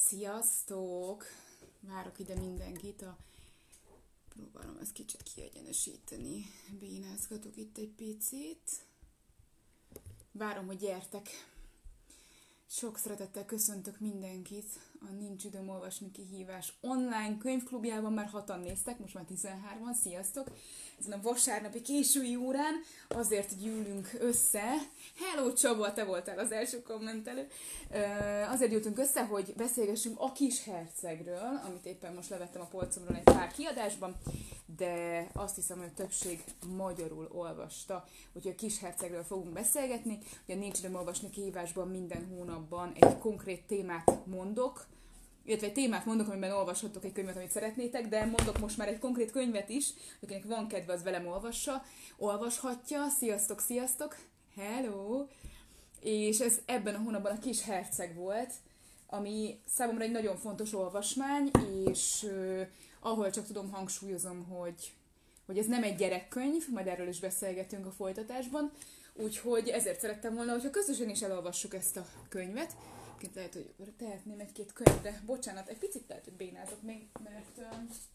Sziasztok! Várok ide mindenkit, próbálom ezt kicsit kiegyenesíteni. Bénázgatok itt egy picit. Várom, hogy gyertek! Sok szeretettel köszöntök mindenkit a Nincs időm olvasni kihívás online könyvklubjában, már 6-an néztek, most már 13-an, sziasztok! Ezen a vasárnapi késői órán azért gyűlünk össze. Hello Csaba, te voltál az első kommentelő. Azért gyűltünk össze, hogy beszélgessünk a Kis Hercegről, amit éppen most levettem a polcomról egy pár kiadásban, de azt hiszem, hogy a többség magyarul olvasta, úgyhogy a Kis Hercegről fogunk beszélgetni. Ugye Nincs időm olvasni kihívásban minden hónapban egy konkrét témát mondok, illetve egy témát mondok, amiben olvashatok egy könyvet, amit szeretnétek, de mondok most már egy konkrét könyvet is, akinek van kedve, az velem olvashatja. Sziasztok, sziasztok! Hello! És ez ebben a hónapban a Kis Herceg volt, ami számomra egy nagyon fontos olvasmány, és ahol csak tudom, hangsúlyozom, hogy ez nem egy gyerekkönyv, majd erről is beszélgetünk a folytatásban, úgyhogy ezért szerettem volna, hogyha közösen is elolvassuk ezt a könyvet. Lehet, hogy tehetném egy-két könyvre. Bocsánat, egy picit lehet, hogy bénázok még, mert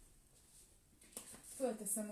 fölteszem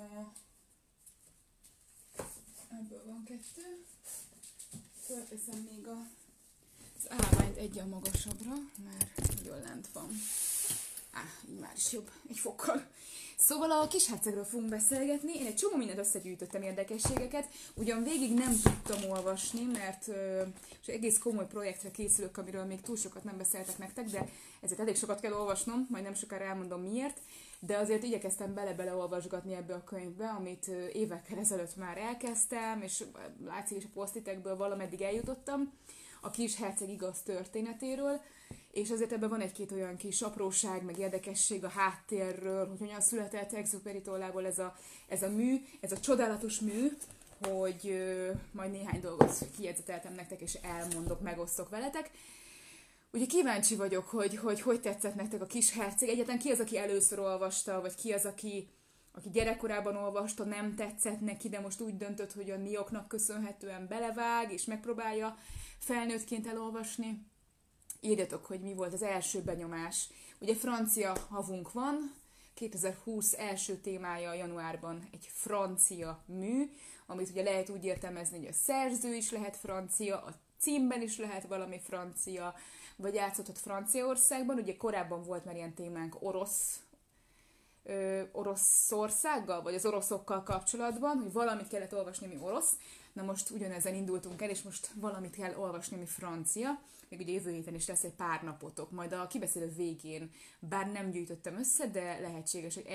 ebből van 2. Fölteszem még az állványt egyen magasabbra, mert nagyon lent van. Így már is jobb, egy fokkal. Szóval a Kis Hercegről fogunk beszélgetni. Én egy csomó mindent összegyűjtöttem, érdekességeket. Ugyan végig nem tudtam olvasni, mert egész komoly projektre készülök, amiről még túl sokat nem beszéltek nektek, de ezért elég sokat kell olvasnom, majd nem sokára elmondom miért. De azért igyekeztem bele-bele olvasgatni ebbe a könyvbe, amit évekkel ezelőtt már elkezdtem, és látszik is a posztitekből valameddig eljutottam. A Kis Herceg igaz történetéről, és azért ebben van egy-két olyan kis apróság, meg érdekesség a háttérről, hogy hogyan született Exupéry tollából ez a mű, ez a csodálatos mű, hogy majd néhány dolgot kijegyzeteltem nektek, és elmondok, megosztok veletek. Ugye kíváncsi vagyok, hogy tetszett nektek a Kis Herceg. Egyáltalán ki az, aki először olvasta, vagy ki az, aki gyerekkorában olvasta, nem tetszett neki, de most úgy döntött, hogy a Nioknak köszönhetően belevág, és megpróbálja felnőttként elolvasni. Írjatok, hogy mi volt az első benyomás. Ugye francia havunk van, 2020 első témája januárban egy francia mű, amit ugye lehet úgy értelmezni, hogy a szerző is lehet francia, a címben is lehet valami francia, vagy játszódhat Franciaországban. Ugye korábban volt már ilyen témánk Oroszországgal, vagy az oroszokkal kapcsolatban, hogy valamit kellett olvasni, ami orosz. Na most ugyanezen indultunk el, és most valamit kell olvasni, ami francia. Még ugye jövő héten is lesz egy pár napotok, majd a kibeszélő végén, bár nem gyűjtöttem össze, de lehetséges, hogy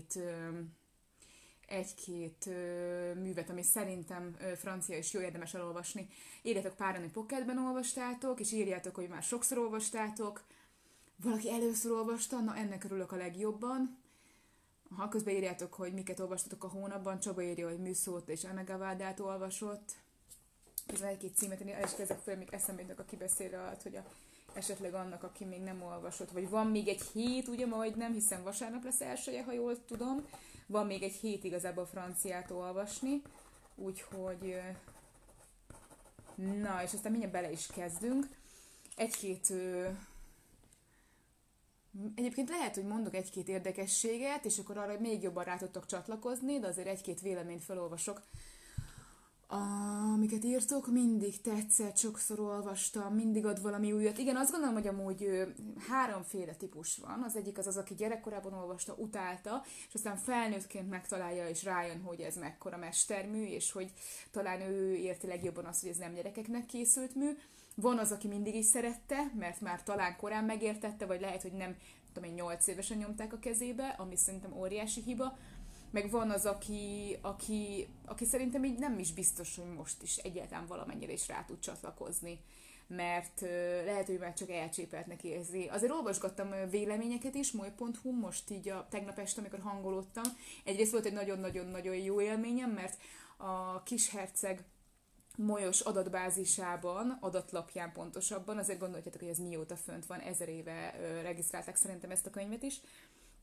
egy-két művet, ami szerintem francia és jó érdemes elolvasni. Írjátok páran, hogy pocketben olvastátok, és írjátok, hogy már sokszor olvastátok. Valaki először olvasta, na ennek örülök a legjobban. Ha közben írjátok, hogy miket olvastatok a hónapban, Csaba írja, hogy Műszót és Anna Gavaldát olvasott. Ez egy-két címet, én el is kezdek fel, még eszembe jutnak a kibeszélő alatt, hogy esetleg annak, aki még nem olvasott, vagy van még egy hét, ugye majd nem, hiszen vasárnap lesz elsője, ha jól tudom. Van még egy hét igazából franciát olvasni, úgyhogy na, és aztán mindjárt bele is kezdünk. Egyébként lehet, hogy mondok egy-két érdekességet, és akkor arra még jobban rá tudtok csatlakozni, de azért egy-két véleményt felolvasok. Amiket írtok, mindig tetszett, sokszor olvastam, mindig ad valami újat. Igen, azt gondolom, hogy amúgy 3 típus van. Az egyik az, aki gyerekkorában olvasta, utálta, és aztán felnőttként megtalálja, és rájön, hogy ez mekkora mestermű, és hogy talán ő érti legjobban azt, hogy ez nem gyerekeknek készült mű. Van az, aki mindig is szerette, mert már talán korán megértette, vagy lehet, hogy nem tudom én, 8 évesen nyomták a kezébe, ami szerintem óriási hiba. Meg van az, aki szerintem így nem is biztos, hogy most is egyáltalán valamennyire is rá tud csatlakozni, mert lehet, hogy már csak elcsépeltnek érzi. Azért olvasgattam véleményeket is, moly.hu, most így a tegnap este, amikor hangolódtam. Egyrészt volt egy nagyon-nagyon-nagyon jó élményem, mert a Kis Herceg molyos adatbázisában, adatlapján pontosabban, azért gondolhatjátok, hogy ez mióta fönt van, 1000 éve regisztrálták szerintem ezt a könyvet is.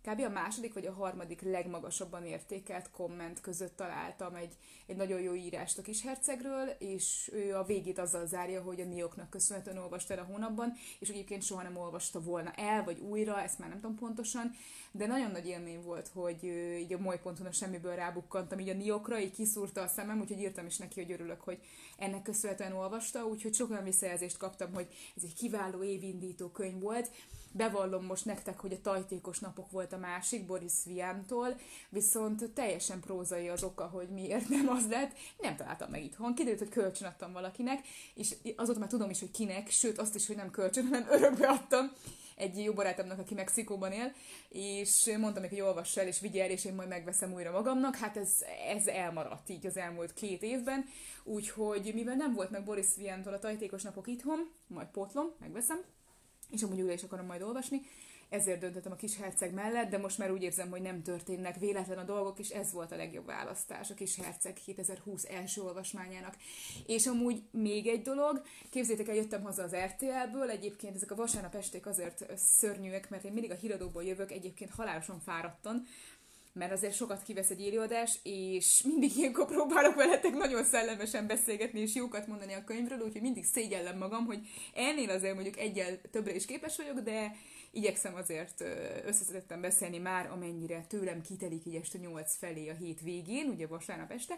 kb. A második vagy a harmadik legmagasabban értékelt komment között találtam egy nagyon jó írást a kishercegről, és ő a végét azzal zárja, hogy a Nioknak köszönhetően olvasta el a hónapban, és egyébként soha nem olvasta volna el, vagy újra, ezt már nem tudom pontosan, de nagyon nagy élmény volt, hogy így a moly.hu-n a semmiből rábukkantam így a Niokra, így kiszúrta a szemem, úgyhogy írtam is neki, hogy örülök, hogy ennek köszönhetően olvasta, úgyhogy sok olyan visszajelzést kaptam, hogy ez egy kiváló évindító könyv volt. Bevallom most nektek, hogy a Tajtékos napok volt a másik, Boris Viantól, viszont teljesen prózai az oka, hogy miért nem az lett. Nem találtam meg itthon. Kiderült, hogy kölcsönadtam valakinek, és azóta már tudom is, hogy kinek, sőt azt is, hogy nem kölcsön, hanem örökbe adtam egy jó barátomnak, aki Mexikóban él, és mondtam neki, hogy olvass el, és vigye el, és én majd megveszem újra magamnak. Hát ez elmaradt így az elmúlt 2 évben, úgyhogy mivel nem volt meg Boris Viantól a Tajtékos napok itthon, majd pótlom, megveszem, és amúgy újra is akarom majd olvasni, ezért döntöttem a Kisherceg mellett, de most már úgy érzem, hogy nem történnek véletlen a dolgok, és ez volt a legjobb választás a Kisherceg 2020 első olvasmányának. És amúgy még egy dolog, képzétek el, jöttem haza az RTL-ből, egyébként ezek a vasárnap esték azért szörnyűek, mert én mindig a híradóból jövök, egyébként halálosan fáradtan, mert azért sokat kivesz egy élőadás, és mindig ilyenkor próbálok veletek nagyon szellemesen beszélgetni, és jókat mondani a könyvről, úgyhogy mindig szégyellem magam, hogy ennél azért mondjuk egyel többre is képes vagyok, de igyekszem azért összeszedetten beszélni már, amennyire tőlem kitelik így este 8 felé a hét végén, ugye vasárnap este,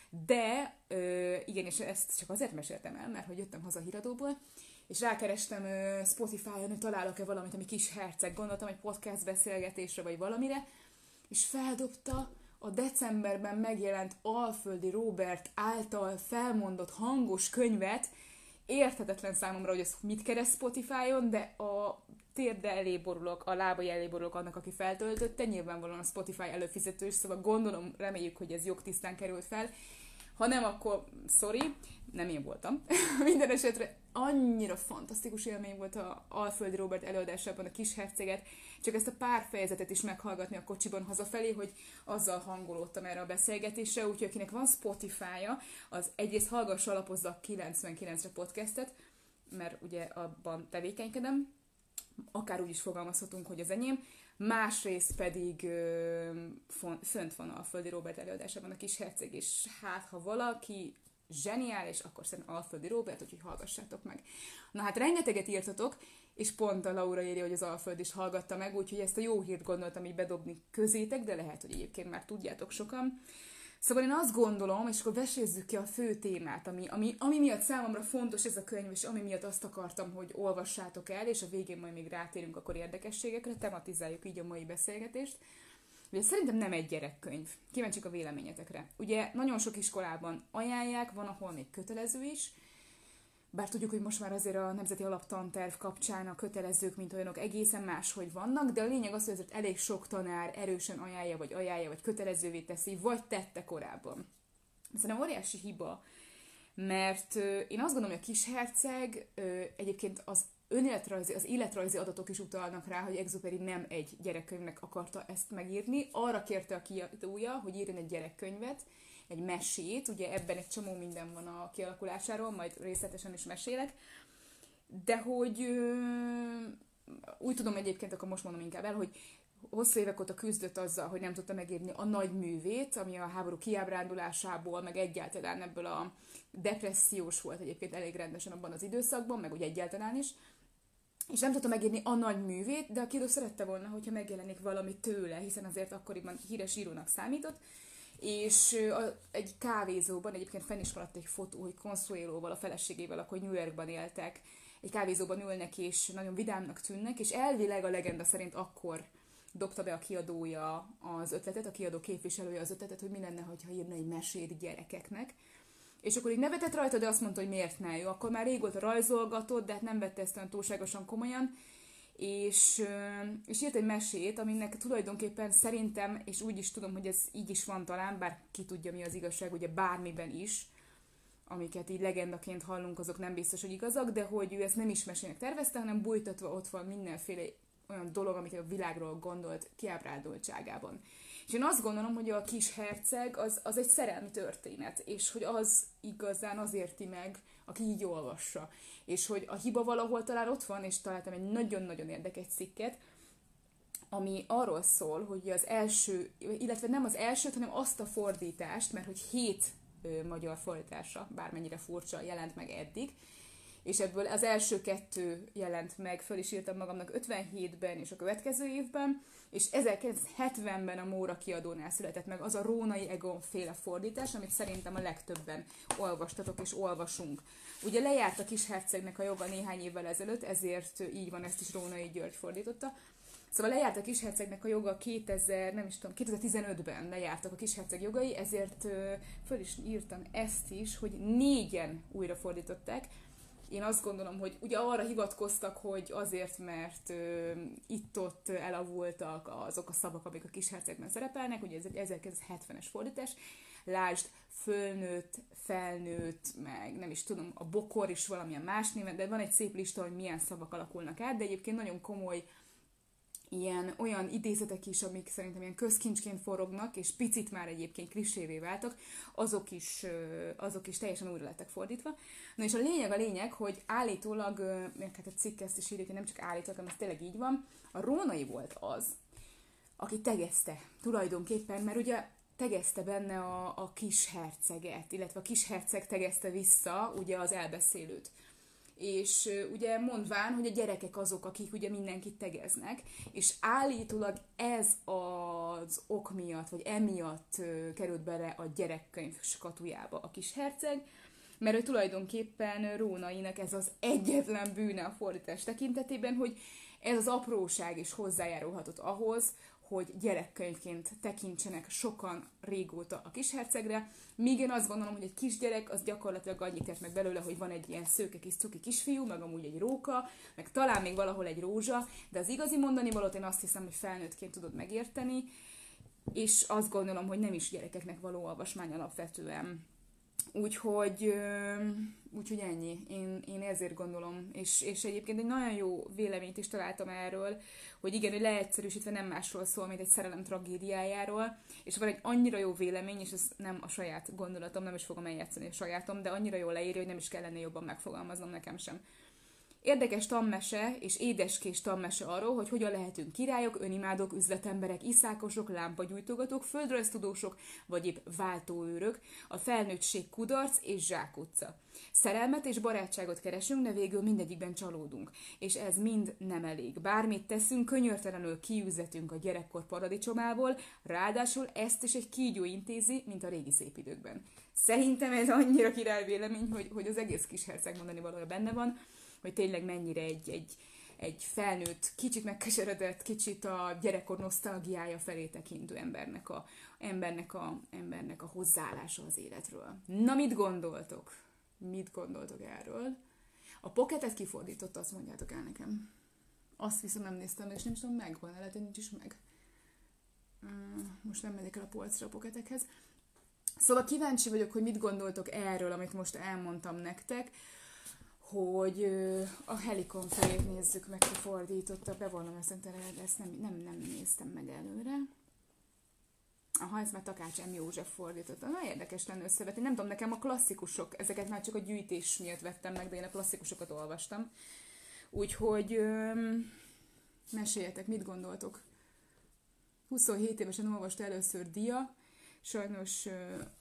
de igen, és ezt csak azért meséltem el, mert hogy jöttem haza a híradóból, és rákerestem Spotify-on, hogy találok-e valamit, ami Kisherceg, gondoltam egy podcast beszélgetésre, vagy valamire, és feldobta a decemberben megjelent Alföldi Róbert által felmondott hangos könyvet. Érthetetlen számomra, hogy ez mit keres Spotify-on, de a térde elé borulok, a lábai elé borulok annak, aki feltöltötte. Nyilvánvalóan a Spotify előfizetős, szóval gondolom, reméljük, hogy ez jogtisztán került fel. Ha nem, akkor sorry, nem én voltam. Minden esetre annyira fantasztikus élmény volt a Alföldi Róbert előadásában a Kisherceget, csak ezt a pár fejezetet is meghallgatni a kocsiban hazafelé, hogy azzal hangolódtam erre a beszélgetésre, úgyhogy akinek van Spotify-ja, az egyrészt hallgassa, alapozza 99-re podcastet, mert ugye abban tevékenykedem, akár úgy is fogalmazhatunk, hogy az enyém, másrészt pedig fönt van Alföldi Róbert előadásában a Kisherceg, és hát ha valaki zseniális, akkor szerintem Alföldi Róbert, úgyhogy hallgassátok meg. Na hát rengeteget írtatok, és pont a Laura írja, hogy az Alföld is hallgatta meg, úgyhogy ezt a jó hírt gondoltam így bedobni közétek, de lehet, hogy egyébként már tudjátok sokan. Szóval én azt gondolom, és akkor vesézzük ki a fő témát, ami miatt számomra fontos ez a könyv, és ami miatt azt akartam, hogy olvassátok el, és a végén majd még rátérünk akkor érdekességekre, tematizáljuk így a mai beszélgetést. Ugye szerintem nem egy gyerekkönyv. Kíváncsiak a véleményetekre. Ugye nagyon sok iskolában ajánlják, van, ahol még kötelező is, bár tudjuk, hogy most már azért a Nemzeti Alaptanterv kapcsán a kötelezők, mint olyanok egészen máshogy vannak, de a lényeg az, hogy azért elég sok tanár erősen ajánlja, vagy kötelezővé teszi, vagy tette korábban. Szerintem óriási hiba, mert én azt gondolom, hogy a Kisherceg egyébként az életrajzi adatok is utalnak rá, hogy Exupéry nem egy gyerekkönyvnek akarta ezt megírni. Arra kérte a kiadója, hogy írjon egy gyerekkönyvet, egy mesét, ugye ebben egy csomó minden van a kialakulásáról, majd részletesen is mesélek, de hogy úgy tudom egyébként, akkor most mondom inkább el, hogy hosszú évek óta küzdött azzal, hogy nem tudta megírni a nagy művét, ami a háború kiábrándulásából, meg egyáltalán ebből a depressziós volt egyébként elég rendesen abban az időszakban, meg úgy egyáltalán is, és nem tudta megírni a nagy művét, de a kiadó szerette volna, hogyha megjelenik valami tőle, hiszen azért akkoriban híres írónak számított, és egy kávézóban, egyébként fenn is maradt egy fotó, hogy Consuelóval, a feleségével, akkor New Yorkban éltek, egy kávézóban ülnek, és nagyon vidámnak tűnnek, és elvileg a legenda szerint akkor dobta be a kiadója az ötletet, a kiadó képviselője az ötletet, hogy mi lenne, ha írna egy mesét gyerekeknek. És akkor így nevetett rajta, de azt mondta, hogy miért ne, jó. Akkor már régóta rajzolgatott, de hát nem vette ezt olyan túlságosan komolyan, és írt egy mesét, aminek tulajdonképpen szerintem, és úgy is tudom, hogy ez így is van talán, bár ki tudja, mi az igazság, ugye bármiben is, amiket így legendaként hallunk, azok nem biztos, hogy igazak, de hogy ő ezt nem is mesének tervezte, hanem bújtatva ott van mindenféle olyan dolog, amit a világról gondolt kiábrándultságában. És én azt gondolom, hogy a Kisherceg az egy szerelmi történet, és hogy az igazán az érti meg, aki így olvassa. És hogy a hiba valahol talán ott van, és találtam egy nagyon-nagyon érdekes cikket, ami arról szól, hogy az első, illetve nem az elsőt, hanem azt a fordítást, mert hogy 7 magyar fordítása, bármennyire furcsa, jelent meg eddig, és ebből az első 2 jelent meg, föl is írtam magamnak 57-ben és a következő évben, és 1970-ben a Móra kiadónál született meg az a Rónai Egon féle fordítás, amit szerintem a legtöbben olvastatok és olvasunk. Ugye lejárt a kishercegnek a joga néhány évvel ezelőtt, ezért így van, ezt is Rónai György fordította. Szóval lejárt a kishercegnek a joga 2015-ben lejártak a kisherceg jogai, ezért föl is írtam ezt is, hogy 4-en újra fordították. Én azt gondolom, hogy ugye arra hivatkoztak, hogy azért, mert itt-ott elavultak azok a szavak, amik a kishercegben szerepelnek, ugye ez egy 1970-es fordítás, lásd, fölnőtt, felnőtt, meg nem is tudom, a bokor is valamilyen más néven, de van egy szép lista, hogy milyen szavak alakulnak át, de egyébként nagyon komoly olyan idézetek is, amik szerintem ilyen közkincsként forognak, és picit már egyébként klisévé váltak, azok is teljesen újra lettek fordítva. Na és a lényeg, hogy állítólag, mert hát a cikk ezt is írja, hogy nem csak állítólag, hanem ez tényleg így van, a Rónai volt az, aki tegezte tulajdonképpen, mert ugye tegezte benne a kisherceget, illetve a kisherceg tegezte vissza ugye az elbeszélőt. És ugye mondván, hogy a gyerekek azok, akik ugye mindenkit tegeznek, és állítólag ez az ok miatt, vagy emiatt került bele a gyerekkönyv skatujába a kisherceg, mert ő tulajdonképpen Rónainak ez az egyetlen bűne a fordítás tekintetében, hogy ez az apróság is hozzájárulhatott ahhoz, hogy gyerekkönyvként tekintsenek sokan régóta a kishercegre, míg én azt gondolom, hogy egy kisgyerek az gyakorlatilag annyit ért meg belőle, hogy van egy ilyen szőke kis cuki kisfiú, meg amúgy egy róka, meg talán még valahol egy rózsa, de az igazi mondani valót én azt hiszem, hogy felnőttként tudod megérteni, és azt gondolom, hogy nem is gyerekeknek való olvasmány alapvetően. Úgyhogy ennyi. Én ezért gondolom. És egyébként egy nagyon jó véleményt is találtam erről, hogy igen, hogy leegyszerűsítve nem másról szól, mint egy szerelem tragédiájáról, és van egy annyira jó vélemény, és ez nem a saját gondolatom, nem is fogom eljátszani a sajátom, de annyira jól leírja, hogy nem is kellene jobban megfogalmaznom nekem sem. Érdekes tanmese és édeskés tanmese arról, hogy hogyan lehetünk királyok, önimádók, üzletemberek, iszákosok, lámpagyújtogatók, földrajztudósok, vagy épp váltóőrök, a felnőttség kudarc és zsákutca. Szerelmet és barátságot keresünk, de végül mindegyikben csalódunk. És ez mind nem elég. Bármit teszünk, könyörtelenül kiűzetünk a gyerekkor paradicsomából, ráadásul ezt is egy kígyó intézi, mint a régi szép időkben. Szerintem ez annyira király vélemény, hogy az egész kisherceg mondani valója benne van, hogy tényleg mennyire egy felnőtt, kicsit megkeseredett, kicsit a gyerekkor nosztalgiája felé tekintő embernek a hozzáállása az életről. Na, mit gondoltok? Mit gondoltok erről? A Pocketet kifordította, azt mondjátok el nekem. Azt viszont nem néztem, és nem is tudom, megvan, lehet, hogy nincs is meg. Most nem megyek el a polcra a Pocketekhez. Szóval kíváncsi vagyok, hogy mit gondoltok erről, amit most elmondtam nektek, hogy a Helikon fejét nézzük meg, ki fordította, bevallom őszintén, ezt nem néztem meg előre. Aha, ez már Takács M. József fordította. Na, érdekes lenne összevetni. Nem tudom, nekem a klasszikusok, ezeket már csak a gyűjtés miatt vettem meg, de én a klasszikusokat olvastam. Úgyhogy meséljetek, mit gondoltok? 27 évesen olvasta először Dia, sajnos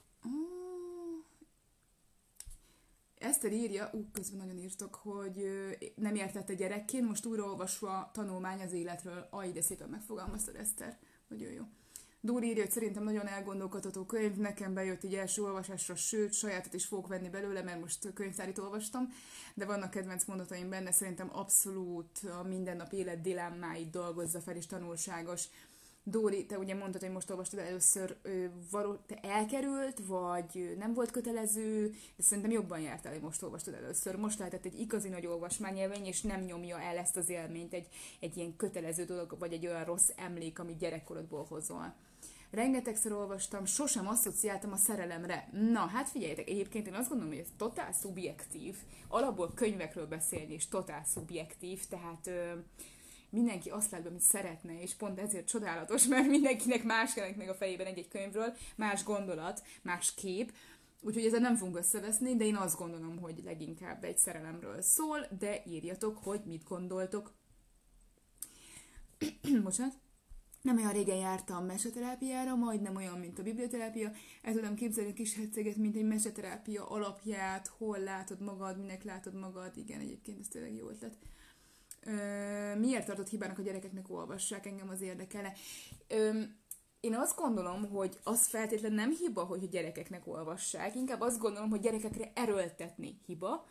Eszter írja, közben nagyon írtok, hogy nem értette gyerekként, most újraolvasva tanulmány az életről. De szépen megfogalmaztad, Eszter. Nagyon jó. Dóri írja, hogy szerintem nagyon elgondolkodható könyv, nekem bejött így első olvasásra, sőt, sajátot is fogok venni belőle, mert most könyvtárit olvastam, de vannak kedvenc mondataim benne, szerintem abszolút a mindennap élet dilemmáit dolgozza fel, és tanulságos. Dóri, te ugye mondtad, hogy most olvastad először, te elkerült, vagy nem volt kötelező, de szerintem jobban jártál, hogy most olvastad először. Most lehetett egy igazi nagy olvasmányélmény, és nem nyomja el ezt az élményt egy ilyen kötelező dolog, vagy egy olyan rossz emlék, amit gyerekkorodból hozol. Rengetegszer olvastam, sosem asszociáltam a szerelemre. Na, hát figyeljetek, egyébként én azt gondolom, hogy ez totál szubjektív. Alapból könyvekről beszélni, és totál szubjektív, tehát mindenki azt lát, amit szeretne, és pont ezért csodálatos, mert mindenkinek más jelenik meg a fejében egy-egy könyvről, más gondolat, más kép, úgyhogy ezzel nem fogunk összeveszni, de én azt gondolom, hogy leginkább egy szerelemről szól, de írjatok, hogy mit gondoltok. Bocsánat. Nem olyan régen jártam meseterápiára, majdnem olyan, mint a biblioterápia. El tudom képzelni a Kisherceget, mint egy meseterápia alapját, hol látod magad, minek látod magad. Igen, egyébként ez tényleg jó ötlet. Miért tartott hibának a gyerekeknek olvassák? Engem az érdekelne. Én azt gondolom, hogy az feltétlenül nem hiba, hogy a gyerekeknek olvassák. Inkább azt gondolom, hogy gyerekekre erőltetni hiba.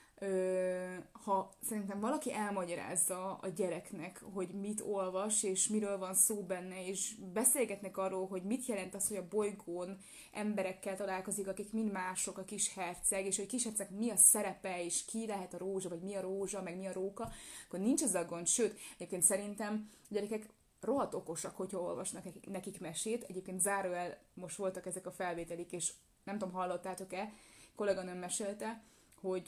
Ha szerintem valaki elmagyarázza a gyereknek, hogy mit olvas, és miről van szó benne, és beszélgetnek arról, hogy mit jelent az, hogy a bolygón emberekkel találkozik, akik mind mások, a kis herceg, és hogy a kis herceg mi a szerepe, és ki lehet a rózsa, vagy mi a rózsa, meg mi a róka, akkor nincs az a gond. Sőt, egyébként szerintem a gyerekek rohadt okosak, hogyha olvasnak nekik mesét. Egyébként zárójel most voltak ezek a felvételik, és nem tudom, hallottátok-e, kolléganőm mesélte, hogy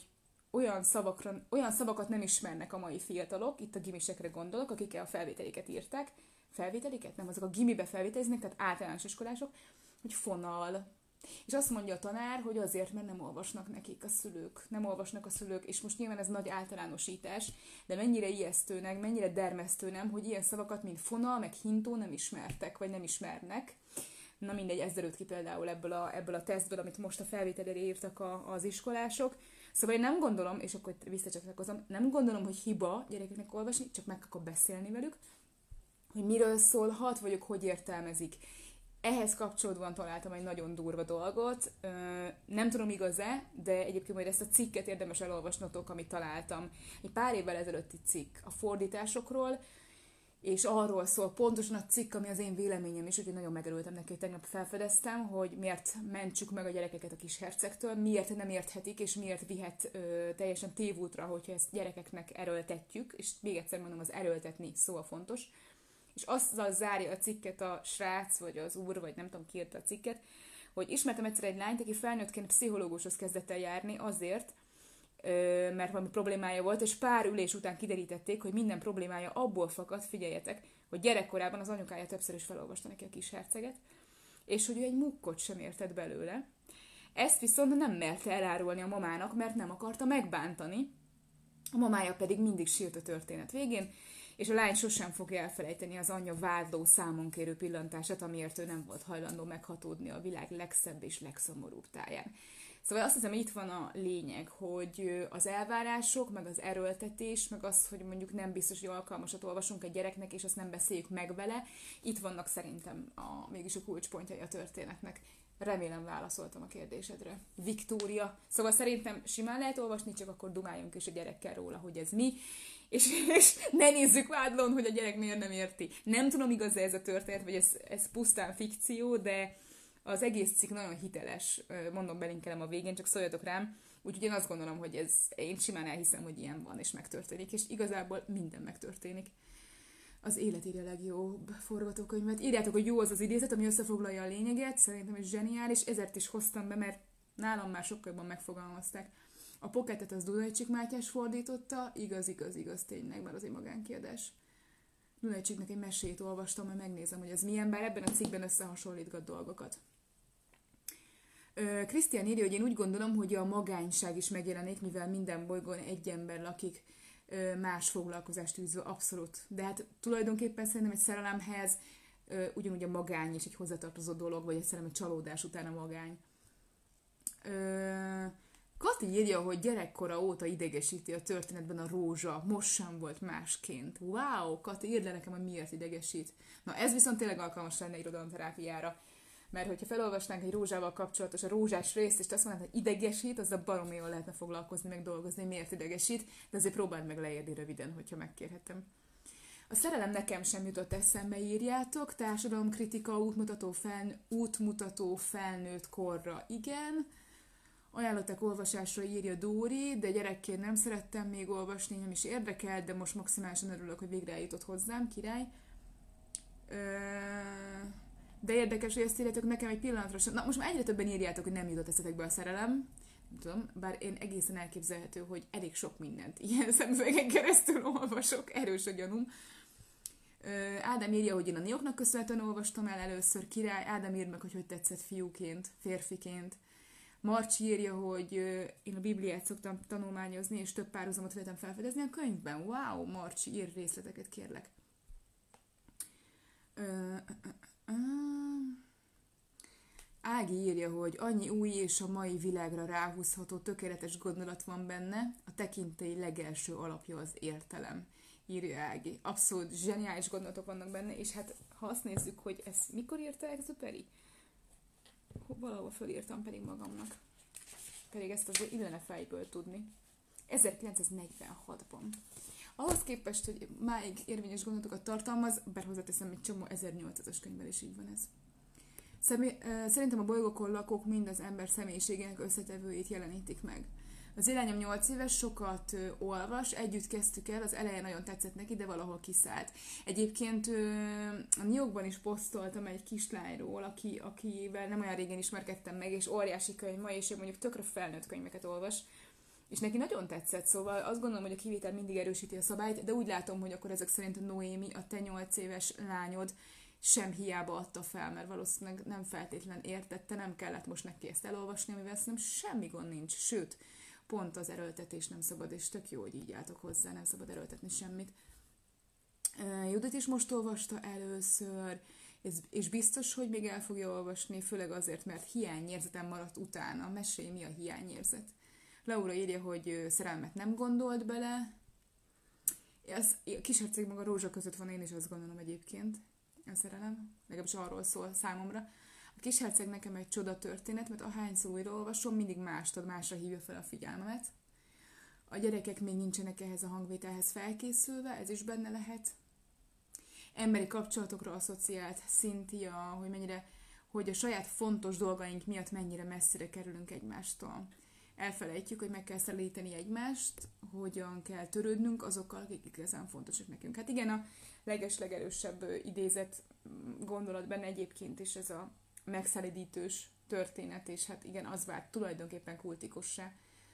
olyan szavakat nem ismernek a mai fiatalok, itt a gimisekre gondolok, akik a felvételiket írták. Felvételiket? Nem, azok a gimibe felvételiznek, tehát általános iskolások, hogy fonal. És azt mondja a tanár, hogy azért, mert nem olvasnak nekik a szülők. Nem olvasnak a szülők, és most nyilván ez nagy általánosítás, de mennyire ijesztőnek, mennyire dermesztő nem, hogy ilyen szavakat, mint fonal, meg hintó nem ismertek, vagy nem ismernek. Na mindegy, ez derült ki például ebből a tesztből, amit most a felvételére írtak az iskolások. Szóval én nem gondolom, és akkor visszacsatlakozom, nem gondolom, hogy hiba gyerekeknek olvasni, csak meg akkor beszélni velük, hogy miről szólhat, vagy ők hogy értelmezik. Ehhez kapcsolódóan találtam egy nagyon durva dolgot, nem tudom igaz-e, de egyébként majd ezt a cikket érdemes elolvasnotok, amit találtam. Egy pár évvel ezelőtti cikk a fordításokról, és arról szól pontosan a cikk, ami az én véleményem is, úgyhogy nagyon megörültem neki, hogy tegnap felfedeztem, hogy miért mentsük meg a gyerekeket a kis hercegtől, miért nem érthetik, és miért vihet teljesen tévútra, hogyha ezt gyerekeknek erőltetjük, és még egyszer mondom, az erőltetni szó a fontos. És azzal zárja a cikket a srác, vagy az úr, vagy nem tudom ki írta a cikket, hogy ismertem egyszer egy lányt, aki felnőttként pszichológushoz kezdett el járni azért, mert valami problémája volt, és pár ülés után kiderítették, hogy minden problémája abból fakad, figyeljetek, hogy gyerekkorában az anyukája többször is felolvasta neki a kis herceget, és hogy ő egy mukkot sem értett belőle. Ezt viszont nem merte elárulni a mamának, mert nem akarta megbántani. A mamája pedig mindig sírt a történet végén, és a lány sosem fogja elfelejteni az anyja vádló, számonkérő pillantását, amiért ő nem volt hajlandó meghatódni a világ legszebb és legszomorúbb táján. Szóval azt hiszem, itt van a lényeg, hogy az elvárások, meg az erőltetés, meg az, hogy mondjuk nem biztos, hogy alkalmasat olvasunk egy gyereknek, és azt nem beszéljük meg vele, itt vannak szerintem mégis a kulcspontjai a történetnek. Remélem válaszoltam a kérdésedre. Viktória. Szóval szerintem simán lehet olvasni, csak akkor dumáljunk is a gyerekkel róla, hogy ez mi, és ne nézzük vádlón, hogy a gyerek miért nem érti. Nem tudom, igaz ez a történet, vagy ez pusztán fikció, de az egész cikk nagyon hiteles, mondom, belinkelem a végén, csak szóljatok rám. Úgyhogy én azt gondolom, hogy én simán elhiszem, hogy ilyen van, és megtörténik, és igazából minden megtörténik. Az élet írja a legjobb forgatókönyvet. Írjátok, hogy jó az az idézet, ami összefoglalja a lényeget, szerintem ez zseniális, ezért is hoztam be, mert nálam már sokkal jobban megfogalmazták. A Pocketet az Dunajcsik Mátyás fordította, igaz, tényleg, mert az egy magánkiadás. Dunajcsiknek egy mesét olvastam, majd megnézem, hogy ez milyen, bár ebben a cikkben összehasonlítgat dolgokat. Krisztián írja, hogy én úgy gondolom, hogy a magányság is megjelenik, mivel minden bolygón egy ember lakik, más foglalkozást űzve, abszolút. De hát tulajdonképpen szerintem egy szerelemhez ugyanúgy a magány is egy hozzátartozó dolog, vagy egy szerelem csalódás után a magány. Kati írja, hogy gyerekkora óta idegesíti a történetben a rózsa, most sem volt másként. Wow, Kati, írd le nekem, hogy miért idegesít. Na ez viszont tényleg alkalmas lenne irodalomterápiára. Mert hogyha felolvasnánk egy rózsával kapcsolatos a rózsás részt, és azt mondanád, hogy idegesít, azzal baromi jól lehetne foglalkozni, meg dolgozni, miért idegesít, de azért próbáld meg leírni röviden, hogyha megkérhetem. A szerelem nekem sem jutott eszembe, írjátok, társadalomkritika, útmutató felnőtt korra, igen. Ajánlották olvasásra, írja Dóri, de gyerekként nem szerettem még olvasni, nem is érdekelt, de most maximálisan örülök, hogy végre eljutott hozzám, király. De érdekes, hogy ezt írjátok nekem egy pillanatra sem. Na, most már egyre többen írjátok, hogy nem jutott eszetekbe a szerelem. Nem tudom, bár én egészen elképzelhető, hogy elég sok mindent ilyen szemüvegen keresztül olvasok, erős a gyanúm. Ádám írja, hogy én a Nioknak köszönhetően olvastam el először, király. Ádám ír meg, hogy tetszett fiúként, férfiként. Marcsi írja, hogy én a Bibliát szoktam tanulmányozni, és több párhuzamot felfedezni a könyvben. Wow, Marcsi, ír részleteket, kérlek. Ö, ö, ö. Ági írja, hogy annyi új és a mai világra ráhúzható tökéletes gondolat van benne, a tekintély legelső alapja az értelem, írja Ági. Abszolút zseniális gondolatok vannak benne, és hát ha azt nézzük, hogy ez mikor írta Exupéry? Valahol fölírtam pedig magamnak. Pedig ezt azért illene fejből tudni. 1946-ban. Ahhoz képest, hogy máig érvényes gondolatokat tartalmaz, bár hozzáteszem, egy csomó 1800-as könyvben is így van ez. Szerintem a bolygókon lakók mind az ember személyiségének összetevőjét jelenítik meg. Az élányom 8 éves, sokat olvas, együtt kezdtük el, az elején nagyon tetszett neki, de valahol kiszállt. Egyébként a New Yorkban is posztoltam egy kislányról, akivel nem olyan régen ismerkedtem meg, és óriási könyv ma, és ő mondjuk tökre felnőtt könyveket olvas, és neki nagyon tetszett, szóval azt gondolom, hogy a kivétel mindig erősíti a szabályt, de úgy látom, hogy akkor ezek szerint a Noémi, a te 8 éves lányod sem hiába adta fel, mert valószínűleg nem feltétlen értette, nem kellett most neki ezt elolvasni, amivel szerintem semmi gond nincs, sőt, pont az erőltetés nem szabad, és tök jó, hogy így álltok hozzá, nem szabad erőltetni semmit. Judit is most olvasta először, és biztos, hogy még el fogja olvasni, főleg azért, mert hiányérzetem maradt utána. Mesélj, mi a hiányérzet? Laura írja, hogy szerelmet nem gondolt bele. A kisherceg maga rózsa között van, én is azt gondolom egyébként. A szerelem, legalábbis arról szól számomra. A kisherceg nekem egy csoda történet, mert ahányszor újra olvasom, mindig másra hívja fel a figyelmemet. A gyerekek még nincsenek ehhez a hangvételhez felkészülve, ez is benne lehet. Emberi kapcsolatokra asszociált Cynthia, hogy a saját fontos dolgaink miatt mennyire messzire kerülünk egymástól. Elfelejtjük, hogy meg kell szelíteni egymást, hogyan kell törődnünk azokkal, akik igazán fontosak nekünk. Hát igen, a legeslegerősebb idézet gondolat benne egyébként is ez a megszelidítős történet, és hát igen, az vált tulajdonképpen kultikussá,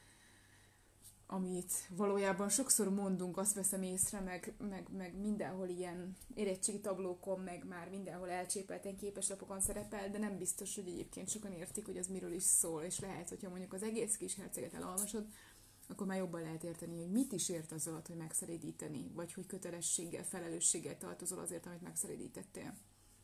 amit valójában sokszor mondunk, azt veszem észre, meg mindenhol ilyen érettségi tablókon, meg már mindenhol elcsépelten képeslapokon szerepel, de nem biztos, hogy egyébként sokan értik, hogy az miről is szól, és lehet, hogyha mondjuk az egész Kisherceget elolvasod, akkor már jobban lehet érteni, hogy mit is ért az alatt, hogy megszelídíteni, vagy hogy kötelességgel, felelősséggel tartozol azért, amit megszelídítettél.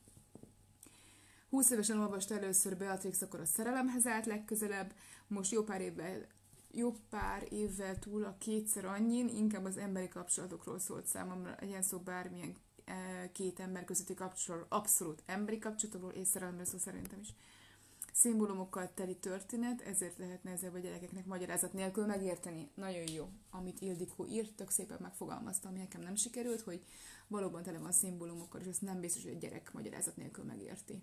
20 évesen olvasta először Beatrix, akkor a szerelemhez állt legközelebb, most jó pár évvel túl a kétszer annyin, inkább az emberi kapcsolatokról szólt számomra, legyen szó bármilyen két ember közötti kapcsolatról, abszolút emberi kapcsolatokról és szerelemről szó szerintem is. Szimbólumokkal teli történet, ezért lehet nehezebb a gyerekeknek magyarázat nélkül megérteni. Nagyon jó, amit Ildikó írt, tök szépen megfogalmazta, ami nekem nem sikerült, hogy valóban tele van szimbólumokkal, és ezt nem biztos, hogy a gyerek magyarázat nélkül megérti.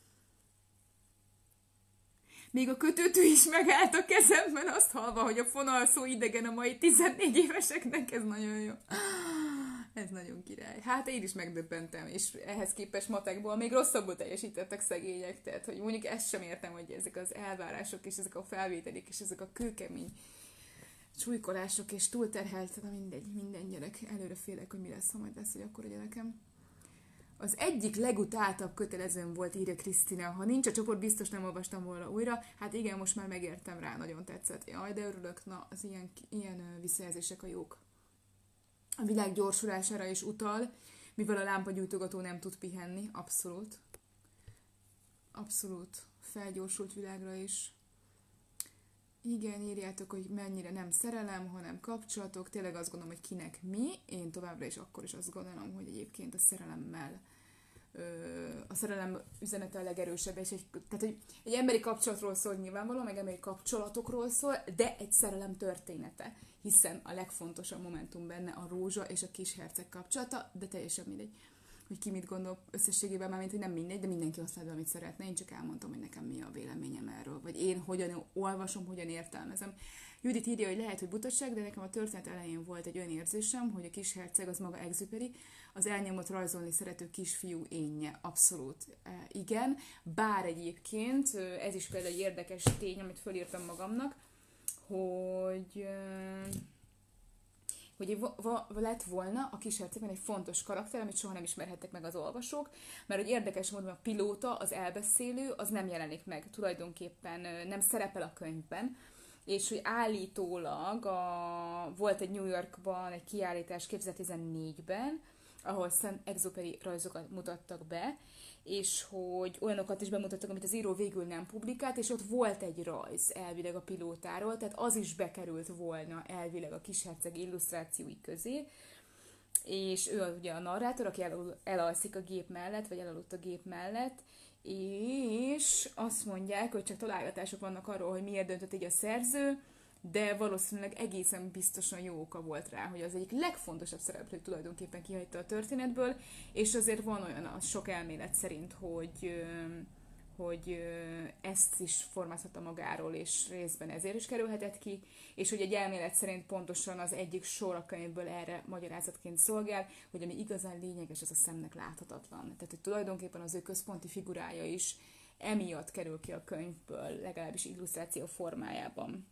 Még a kötőtű is megállt a kezemben, azt hallva, hogy a fonal szó idegen a mai 14 éveseknek, ez nagyon jó. Ez nagyon király. Hát én is megdöbbentem, és ehhez képest matekból még rosszabbul teljesítettek szegények, tehát hogy mondjuk ezt sem értem, hogy ezek az elvárások, és ezek a felvételik, és ezek a kőkemény súlykolások, és túlterhelt, na mindegy, minden gyerek. Előre félek, hogy mi lesz, ha majd lesz, hogy akkor a gyerekem. Az egyik legutáltabb kötelezőm volt, írja Krisztina. Ha nincs a csoport, biztos nem olvastam volna újra. Hát igen, most már megértem rá, nagyon tetszett. Jaj, de örülök, na, az ilyen visszajelzések a jók. A világ gyorsulására is utal, mivel a lámpagyújtogató nem tud pihenni. Abszolút. Abszolút felgyorsult világra is. Igen, írjátok, hogy mennyire nem szerelem, hanem kapcsolatok. Tényleg azt gondolom, hogy kinek mi. Én továbbra is akkor is azt gondolom, hogy egyébként a szerelem üzenete a legerősebb. És tehát, hogy egy emberi kapcsolatról szól nyilvánvalóan, meg emberi kapcsolatokról szól, de egy szerelem története. Hiszen a legfontosabb momentum benne a rózsa és a kisherceg kapcsolata, de teljesen mindegy, hogy ki mit gondol összességében, mármint, hogy nem mindegy, de mindenki használja, amit szeretne. Én csak elmondtam, hogy nekem mi a véleményem erről, vagy én hogyan olvasom, hogyan értelmezem. Judit írja, hogy lehet, hogy butaság, de nekem a történet elején volt egy olyan érzésem, hogy a kisherceg az maga Exupéry, az elnyomott rajzolni szerető kisfiú énje. Abszolút igen. Bár egyébként, ez is például egy érdekes tény, amit fölírtam magamnak, hogy lett volna a kishercegben egy fontos karakter, amit soha nem ismerhettek meg az olvasók, mert hogy érdekes módon a pilóta, az elbeszélő, az nem jelenik meg, tulajdonképpen nem szerepel a könyvben, és hogy állítólag volt egy New Yorkban egy kiállítás 2014-ben, ahol Saint-Exupéry rajzokat mutattak be, és hogy olyanokat is bemutattak, amit az író végül nem publikált, és ott volt egy rajz elvileg a pilótáról, tehát az is bekerült volna elvileg a kisherceg illusztrációi közé, és ő ugye a narrátor, aki elalszik a gép mellett, vagy elaludt a gép mellett, és azt mondják, hogy csak találgatások vannak arról, hogy miért döntött így a szerző, de valószínűleg egészen biztosan jó oka volt rá, hogy az egyik legfontosabb szereplő tulajdonképpen kihagyta a történetből, és azért van olyan a sok elmélet szerint, hogy ezt is formázhatta magáról, és részben ezért is kerülhetett ki, és hogy egy elmélet szerint pontosan az egyik sor a könyvből erre magyarázatként szolgál, hogy ami igazán lényeges, az a szemnek láthatatlan. Tehát, hogy tulajdonképpen az ő központi figurája is emiatt kerül ki a könyvből, legalábbis illusztráció formájában.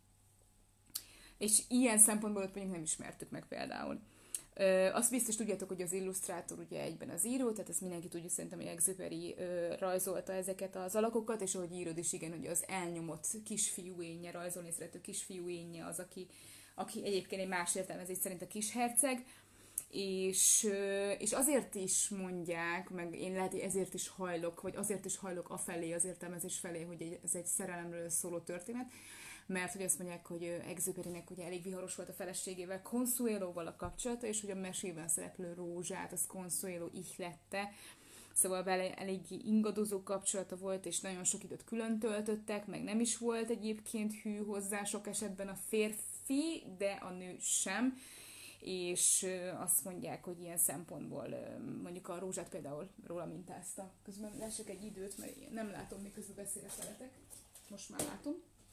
És ilyen szempontból ott mondjuk nem ismertük meg például. Azt biztos tudjátok, hogy az illusztrátor ugye egyben az író, tehát ezt mindenki tudja szerintem, hogy Exupéry rajzolta ezeket az alakokat, és ahogy írod is, igen, hogy az elnyomott kisfiú énje, rajzolni szerető kisfiú énje az, aki egyébként egy más értelmezés szerint a kisherceg, és azért is mondják, meg én lehet, hogy ezért is hajlok, vagy azért is hajlok afelé, az értelmezés felé, hogy ez egy szerelemről szóló történet, mert hogy azt mondják, hogy Exupérynek ugye elég viharos volt a feleségével, Consuelo-val a kapcsolata, és hogy a mesében szereplő Rózsát, az Consuelo ihlette, szóval vele eléggé ingadozó kapcsolata volt, és nagyon sok időt külön töltöttek, meg nem is volt egyébként hű hozzá sok esetben a férfi, de a nő sem, és azt mondják, hogy ilyen szempontból mondjuk a Rózsát például róla mintázta. Közben lessek egy időt, mert én nem látom, miközben beszélek veletek. Most már látom.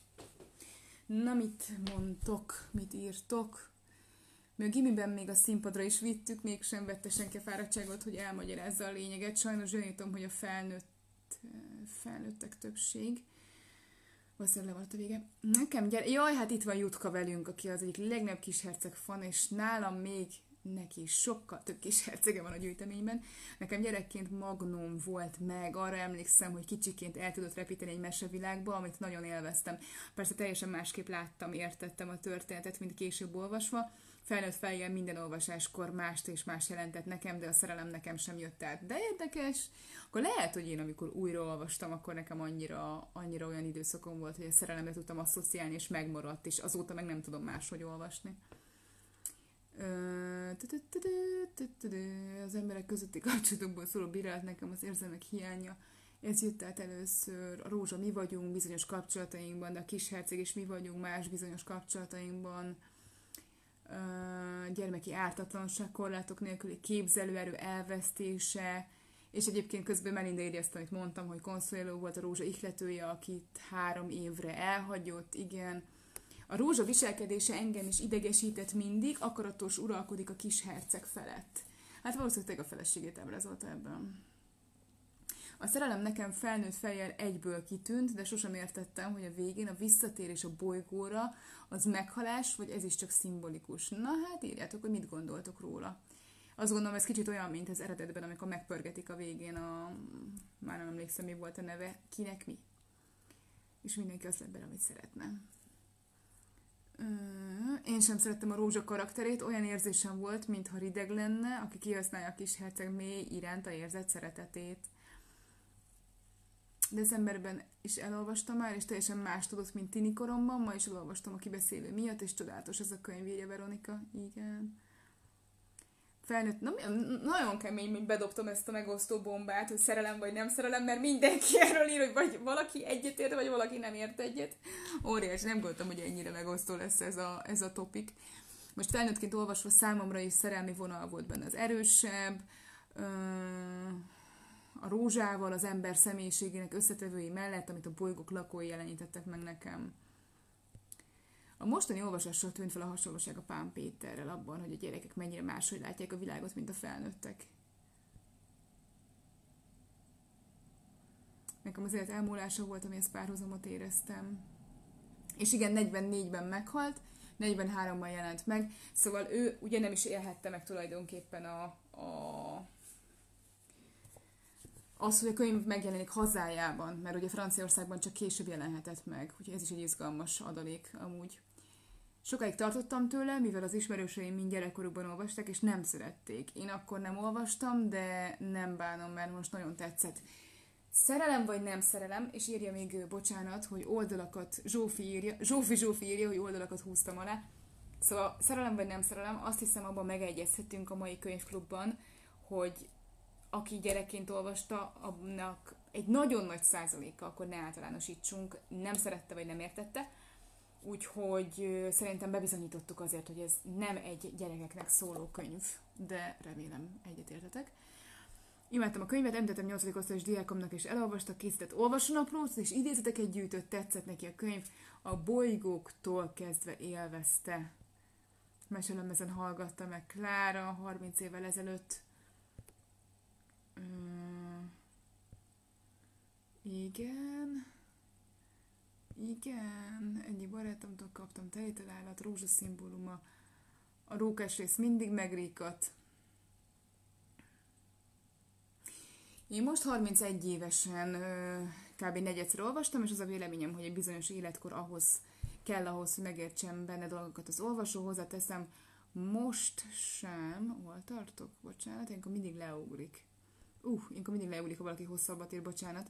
Na, mit mondtok, mit írtok? Mi a gimiben még a színpadra is vittük, mégsem vette senki a fáradtságot, hogy elmagyarázza a lényeget. Sajnos gyanítom, hogy a felnőttek többség. Valószínűleg le volt a vége. Nekem jaj, hát itt van Jutka velünk, aki az egyik legnagyobb kisherceg fan, és nálam még neki sokkal több kishercege van a gyűjteményben. Nekem gyerekként Magnum volt meg, arra emlékszem, hogy kicsiként el tudott repíteni egy mesevilágba, amit nagyon élveztem. Persze teljesen másképp láttam, értettem a történetet, mint később olvasva. Felnőtt fejjel minden olvasáskor mást és más jelentett nekem, de a szerelem nekem sem jött át. De érdekes, akkor lehet, hogy én amikor újra olvastam, akkor nekem annyira olyan időszakom volt, hogy a szerelemre tudtam asszociálni, és megmaradt, és azóta meg nem tudom máshogy olvasni. Az emberek közötti kapcsolatokból szóló bírálat nekem az érzelmek hiánya. Ez jött át először. A Rózsa mi vagyunk bizonyos kapcsolatainkban, de a kisherceg is mi vagyunk más bizonyos kapcsolatainkban. Gyermeki ártatlanság, korlátok nélküli képzelőerő elvesztése, és egyébként közben Melinda írja azt, amit mondtam, hogy Consuelo volt a Rózsa ihletője, akit 3 évre elhagyott, igen. A Rózsa viselkedése engem is idegesített mindig, akaratos uralkodik a kisherceg felett. Hát valószínűleg a feleségét ábrázolta ebben. A szerelem nekem felnőtt fejjel egyből kitűnt, de sosem értettem, hogy a végén a visszatérés a bolygóra az meghalás, vagy ez is csak szimbolikus. Na hát írjátok, hogy mit gondoltok róla. Azt gondolom, ez kicsit olyan, mint az eredetben, amikor megpörgetik a végén már nem emlékszem, mi volt a neve, kinek mi. És mindenki azt lett bele, amit szeretne. Én sem szerettem a Rózsa karakterét, olyan érzésem volt, mintha rideg lenne, aki kihasználja a kisherceg mély iránta érzett szeretetét. Decemberben is elolvastam már, és teljesen más tudott, mint tini koromban. Ma is elolvastam a kibeszélő miatt, és csodálatos ez a könyv, írja Veronika. Igen. Felnőtt, nagyon kemény, hogy bedobtam ezt a megosztó bombát, hogy szerelem vagy nem szerelem, mert mindenki erről ír, hogy vagy valaki egyetért, vagy valaki nem ért egyet. Óriási, nem gondoltam, hogy ennyire megosztó lesz ez a topik. Most felnőttként olvasva számomra is szerelmi vonal volt benne az erősebb, a Rózsával, az ember személyiségének összetevői mellett, amit a bolygók lakói jelenítettek meg nekem. A mostani olvasással tűnt fel a hasonlóság a Pán Péterrel abban, hogy a gyerekek mennyire máshogy látják a világot, mint a felnőttek. Nekem az élet elmúlása volt, amihez párhuzamot éreztem. És igen, 44-ben meghalt, 43-ban jelent meg, szóval ő ugye nem is élhette meg tulajdonképpen az, hogy a könyv megjelenik hazájában, mert ugye Franciaországban csak később jelenhetett meg, úgyhogy ez is egy izgalmas adalék amúgy. Sokáig tartottam tőle, mivel az ismerőseim mind gyerekkorukban olvasták, és nem szerették. Én akkor nem olvastam, de nem bánom, mert most nagyon tetszett. Szerelem vagy nem szerelem, és írja még bocsánat, hogy oldalakat, Zsófi írja, hogy oldalakat húztam alá. Szóval szerelem vagy nem szerelem, azt hiszem abban megegyezhetünk a mai könyvklubban, hogy aki gyerekként olvasta, annak egy nagyon nagy százaléka, akkor ne általánosítsunk, nem szerette vagy nem értette. Úgyhogy szerintem bebizonyítottuk azért, hogy ez nem egy gyerekeknek szóló könyv, de remélem egyetértetek. Imádtam a könyvet, említettem 8. osztályos diákomnak, és elolvastak, készített olvasónaplót, és idézeteket gyűjtött, tetszett neki a könyv, a bolygóktól kezdve élvezte. Meselemezen hallgatta meg Klára 30 évvel ezelőtt. Igen, egyik barátomtól kaptam tejtelállat, rózsaszimbóluma, a rókás rész mindig megríkadt. Én most 31 évesen kb. Negyedszer olvastam, és az a véleményem, hogy egy bizonyos életkor ahhoz, hogy megértsem benne dolgokat az olvasó, hozzáteszem, most sem, hol tartok? Bocsánat, ilyenkor mindig leugrik. Ha valaki hosszabbat ír, bocsánat.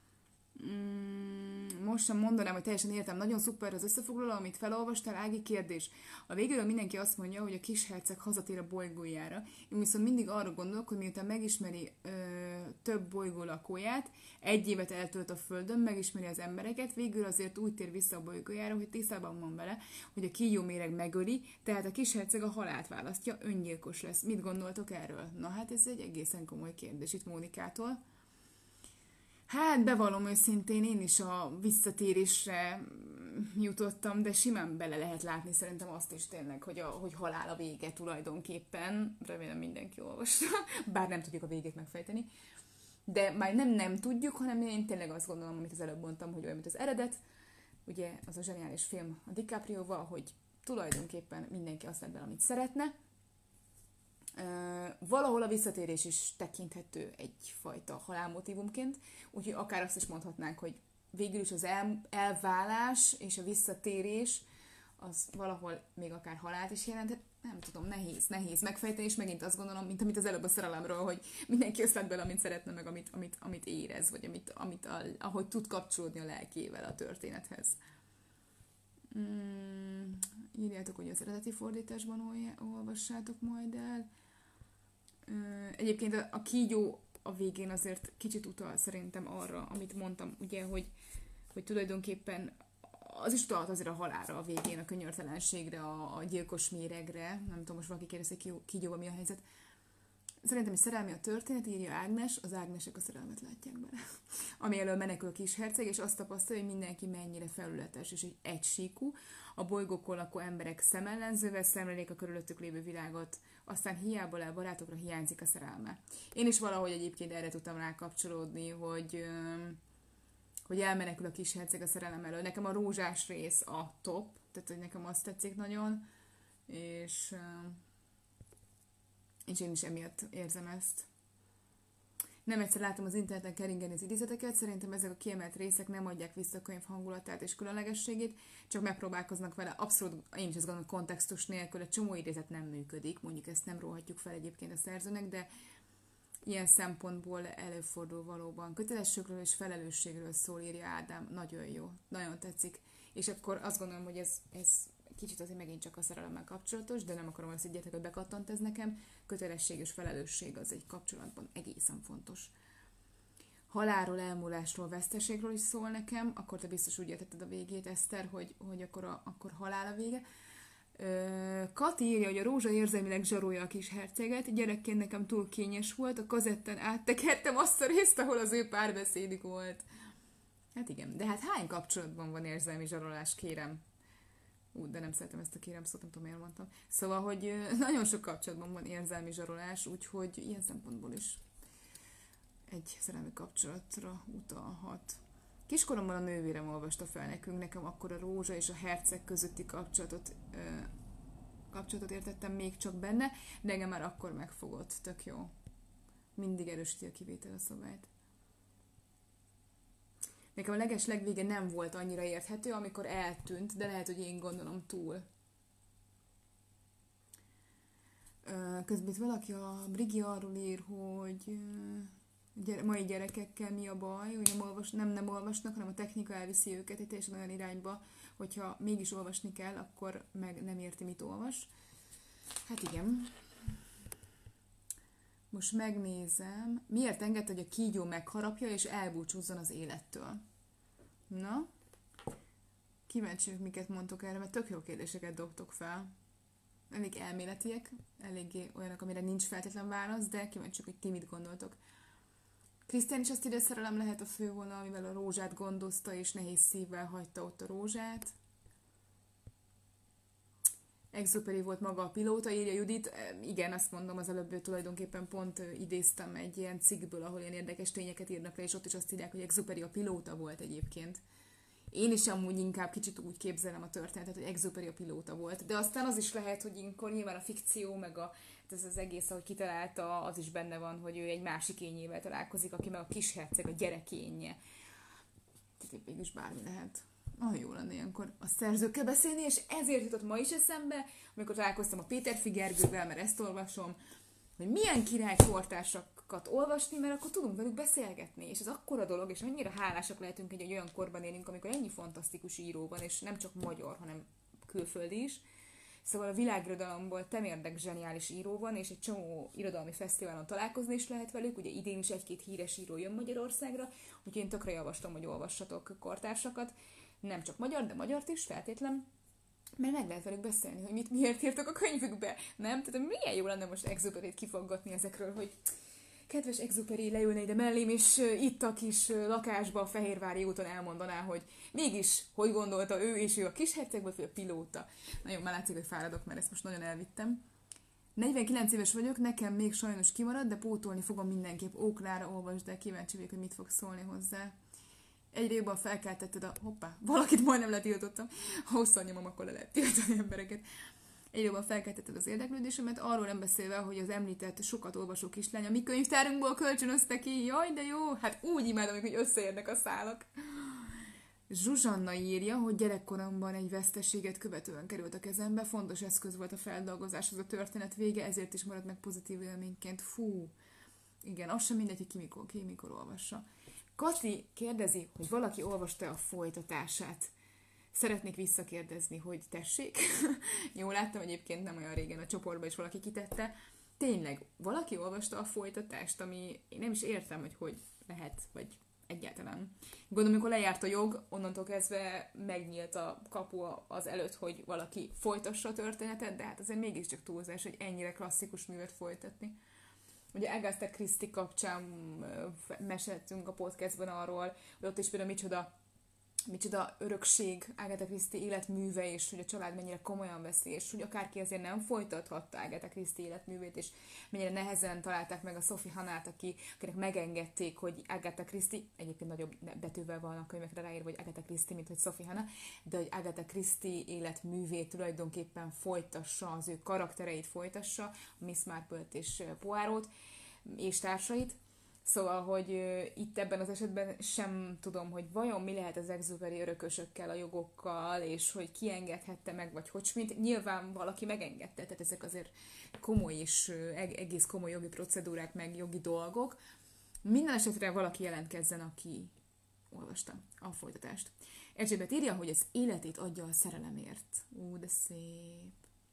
Most sem mondanám, hogy teljesen értem. Nagyon szuper az összefoglaló, amit felolvastál. Ági, kérdés. A végéről mindenki azt mondja, hogy a kisherceg hazatér a bolygójára. Én viszont mindig arra gondolok, hogy miután megismeri több bolygó lakóját, egy évet eltölt a Földön, megismeri az embereket, végül azért úgy tér vissza a bolygójára, hogy tisztában van vele, hogy a kígyó méreg megöli, tehát a kisherceg a halált választja, öngyilkos lesz. Mit gondoltok erről? Na hát ez egy egészen komoly kérdés itt Mónikától. Hát bevallom őszintén, én is a visszatérésre jutottam, de simán bele lehet látni szerintem azt is tényleg, hogy halál a vége tulajdonképpen. Remélem mindenki olvasta, bár nem tudjuk a végét megfejteni. De már nem tudjuk, hanem én tényleg azt gondolom, amit az előbb mondtam, hogy olyan, mint az eredet. Ugye az a zseniális film a DiCaprioval, hogy tulajdonképpen mindenki azt lett bele, amit szeretne. Valahol a visszatérés is tekinthető egyfajta halálmotívumként, úgyhogy akár azt is mondhatnánk, hogy végül is az elválás és a visszatérés az valahol még akár halált is jelenthet. Nem tudom, nehéz megfejteni, és megint azt gondolom, mint amit az előbb a szerelemről, hogy mindenki azt lett bele, amit szeretne, meg amit érez, vagy ahogy tud kapcsolódni a lelkével a történethez. Írjátok, hogy az eredeti fordításban olvassátok majd el. Egyébként a kígyó a végén azért kicsit utal szerintem arra, amit mondtam, ugye, hogy tulajdonképpen az is utalt azért a halálra a végén, a könyörtelenségre, a gyilkos méregre. Nem tudom, most valaki kérdezi, hogy kígyóval mi a helyzet. Szerintem is szerelmi a történet, írja Ágnes, az Ágnesek a szerelmet látják bele. Ami elől menekül a kisherceg, és azt tapasztalja, hogy mindenki mennyire felületes és egysíkú. A bolygókon lakó emberek szemellenzővel szemlélik a körülöttük lévő világot, aztán hiába le barátokra hiányzik a szerelme. Én is valahogy egyébként erre tudtam rákapcsolódni, hogy elmenekül a kisherceg a szerelem elől. Nekem a rózsás rész a top, tehát hogy nekem azt tetszik nagyon, és én is emiatt érzem ezt. Nem egyszer látom az interneten keringeni az idézeteket, szerintem ezek a kiemelt részek nem adják vissza a könyv hangulatát és különlegességét, csak megpróbálkoznak vele. Abszolút, én is azt gondolom, kontextus nélkül egy csomó idézet nem működik, mondjuk ezt nem róhatjuk fel egyébként a szerzőnek, de ilyen szempontból előfordul valóban. Kötelességről és felelősségről szól, írja Ádám, nagyon jó, nagyon tetszik. És akkor azt gondolom, hogy ez kicsit azért megint csak a szerelemmel kapcsolatos, de nem akarom azt higgyetek, hogy bekattant ez nekem. Kötelesség és felelősség az egy kapcsolatban egészen fontos. Halálról, elmúlásról, veszteségről is szól nekem, akkor te biztos úgy értetted a végét, Eszter, hogy akkor halál a vége. Kati írja, hogy a rózsa érzelmileg zsarolja a kis herceget, gyerekként nekem túl kényes volt, a kazetten áttekertem azt a részt, ahol az ő párbeszédük volt. Hát igen, de hát hány kapcsolatban van érzelmi zsarolás, kérem? De nem szeretem ezt a kérem szót, nem tudom, miért mondtam. Szóval, hogy nagyon sok kapcsolatban van érzelmi zsarolás, úgyhogy ilyen szempontból is egy szerelmi kapcsolatra utalhat. Kiskoromban a nővérem olvasta fel nekünk, nekem akkor a rózsa és a herceg közötti kapcsolatot értettem még csak benne, de engem már akkor megfogott, tök jó. Mindig erősíti a kivétel a szabályt. Nekem a legvége nem volt annyira érthető, amikor eltűnt, de lehet, hogy én gondolom túl. Közben itt valaki, a Brigi arról ír, hogy mai gyerekekkel mi a baj, hogy nem olvasnak, hanem a technika elviszi őket egy teljesen olyan irányba, hogyha mégis olvasni kell, akkor meg nem érti, mit olvas. Hát igen. Most megnézem, miért enged, hogy a kígyó megharapja és elbúcsúzzon az élettől. Na, kíváncsi vagyok, miket mondtok erre, mert tök jó kérdéseket dobtok fel. Elég elméletiek, eléggé olyanok, amire nincs feltétlen válasz, de kíváncsi vagyok, hogy ti mit gondoltok. Krisztián is azt írja, szerelem lehet a fővonal, amivel a rózsát gondozta, és nehéz szívvel hagyta ott a rózsát. Exupéry volt maga a pilóta, írja Judit. Igen, azt mondom, az előbb tulajdonképpen pont idéztem egy ilyen cikkből, ahol ilyen érdekes tényeket írnak le, és ott is azt írják, hogy Exupéry a pilóta volt egyébként. Én is amúgy inkább kicsit úgy képzelem a történetet, hogy Exupéry a pilóta volt. De aztán az is lehet, hogy inkor nyilván a fikció, meg ez az egész, ahogy kitalálta, az is benne van, hogy ő egy másik ényével találkozik, aki meg a kisherceg, a gyerekénye. Tehát mégis bármi lehet. Jó lenne ilyenkor a szerzőkkel beszélni, és ezért jutott ma is eszembe, amikor találkoztam a Péter Figergővel, mert ezt olvasom, hogy milyen király kortársakat olvasni, mert akkor tudunk velük beszélgetni, és ez akkora dolog, és annyira hálásak lehetünk, hogy egy olyan korban élünk, amikor ennyi fantasztikus író van, és nem csak magyar, hanem külföldi is. Szóval a világirodalomból temérdek zseniális író van, és egy csomó irodalmi fesztiválon találkozni is lehet velük, ugye idén is egy-két híres író jön Magyarországra, úgyhogy én tökre javaslom, hogy olvassatok kortársakat, nem csak magyar, de magyart is feltétlen, mert meg lehet velük beszélni, hogy miért írtak a könyvükbe, nem? Tehát milyen jó lenne most Exupéryt kifaggatni ezekről, hogy kedves Exupéry leülne ide mellém, és itt a kis lakásba a Fehérvári úton elmondaná, hogy mégis hogy gondolta ő, és ő a kisherceg vagy a pilóta. Nagyon már látszik, hogy fáradok, mert ezt most nagyon elvittem. 49 éves vagyok, nekem még sajnos kimarad, de pótolni fogom mindenképp. Ó, Klára, olvasd, de kíváncsi vagyok, hogy mit fog szólni hozzá. Egyre jobban felkeltetted hoppá, valakit majdnem letiltottam. Ha hosszan nyomom, akkor le lehet tiltani embereket. Egyre jobban felkeltetted az érdeklődésemet, arról nem beszélve, hogy az említett sokat olvasó kislány a mi könyvtárunkból kölcsönözte ki. Jaj, de jó! Hát úgy imádom, hogy összeérnek a szálak. Zsuzsanna írja, hogy gyerekkoromban egy veszteséget követően került a kezembe, fontos eszköz volt a feldolgozáshoz a történet vége, ezért is maradt meg pozitív élményként. Fú, igen, az sem mindegy, hogy ki mikor olvassa. Kati kérdezi, hogy valaki olvasta a folytatását. Szeretnék visszakérdezni, hogy tessék. Jó, láttam egyébként nem olyan régen a csoportban is valaki kitette. Tényleg, valaki olvasta a folytatást, ami én nem is értem, hogy lehet, vagy egyáltalán. Gondolom, amikor lejárt a jog, onnantól kezdve megnyílt a kapu az előtt, hogy valaki folytassa a történetet, de hát azért mégiscsak túlzás, hogy ennyire klasszikus művet folytatni. Ugye Agatha Christie kapcsán meséltünk a podcastban arról, hogy ott is például micsoda örökség Agatha Christie életműve, és hogy a család mennyire komolyan veszi, és hogy akárki azért nem folytathatta Agatha Christie életművét, és mennyire nehezen találták meg a Sophie Hannah-t, akinek megengedték, hogy Agatha Christie, egyébként nagyobb betűvel van a könyvekre ráírva, hogy Agatha Christie, mint hogy Sophie Hannah, de hogy Agatha Christie életművét tulajdonképpen folytassa, az ő karaktereit folytassa, Miss Marple-t és Poirot és társait. Szóval, hogy itt ebben az esetben sem tudom, hogy vajon mi lehet az Exupéry örökösökkel, a jogokkal, és hogy ki engedhette meg, vagy hogy mint nyilván valaki megengedte, tehát ezek azért komoly és egész komoly jogi procedúrák, meg jogi dolgok. Minden esetre valaki jelentkezzen, aki olvasta a folytatást. Erzsébet írja, hogy az életét adja a szerelemért. De szép.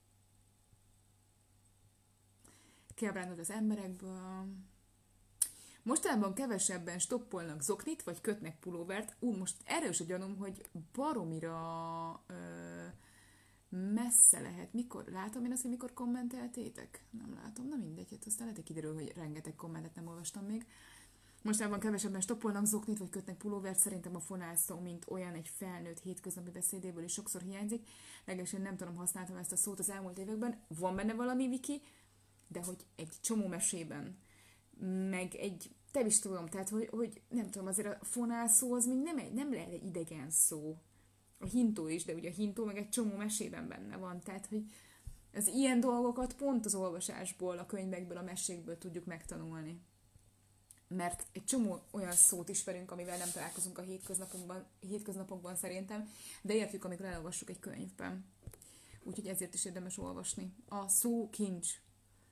Kiábrándult az emberekből. Mostanában kevesebben stoppolnak zoknit, vagy kötnek pulóvert. Most erős a gyanúm, hogy baromira messze lehet. Mikor? Látom én azt, hogy mikor kommenteltétek? Nem látom, na mindegy, hát aztán lehet, hogy kiderül, hogy rengeteg kommentet nem olvastam még. Mostanában kevesebben stoppolnak zoknit, vagy kötnek pulóvert. Szerintem a fonálszó, mint olyan egy felnőtt hétköznapi beszédéből is sokszor hiányzik. Legalábbis én nem tudom, használtam ezt a szót az elmúlt években. Van benne valami wiki, de hogy egy csomó mesében, meg nem is tudom, tehát, hogy nem tudom, azért a fonálszó az még nem lehet egy idegen szó. A hintó is, de ugye a hintó meg egy csomó mesében benne van, tehát, hogy az ilyen dolgokat pont az olvasásból, a könyvekből, a mesékből tudjuk megtanulni. Mert egy csomó olyan szót ismerünk, amivel nem találkozunk a hétköznapokban szerintem, de értjük, amikor elolvassuk egy könyvben. Úgyhogy ezért is érdemes olvasni. A szó kincs.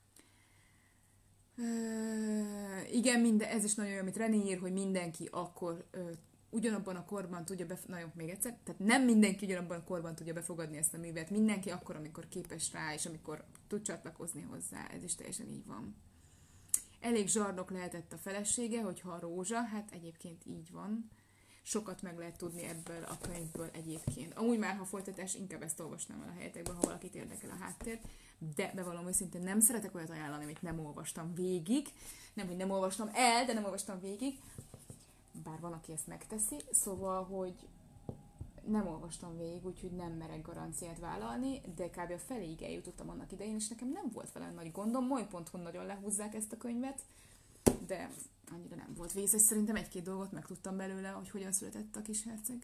Igen, ez is nagyon jó, amit René ír, hogy mindenki akkor ugyanabban a korban tudja még egyszer, tehát nem mindenki ugyanabban a korban tudja befogadni ezt a művet, mindenki akkor, amikor képes rá, és amikor tud csatlakozni hozzá, ez is teljesen így van. Elég zsarnok lehetett a felesége, hogyha a Rózsa, hát egyébként így van. Sokat meg lehet tudni ebből a könyvből egyébként. Amúgy már, ha folytatás, inkább ezt olvasnám el a helyetekből, ha valakit érdekel a háttért. De bevallom őszintén, nem szeretek olyat ajánlani, amit nem olvastam végig. Nem, hogy nem olvastam el, de nem olvastam végig. Bár van, aki ezt megteszi. Szóval, hogy nem olvastam végig, úgyhogy nem merek garanciát vállalni, de kb. A feléig eljutottam annak idején, és nekem nem volt vele nagy gondom. Moly.hu nagyon lehúzzák ezt a könyvet, de annyira nem volt vészes. Szerintem egy-két dolgot megtudtam belőle, hogy hogyan született a kis herceg.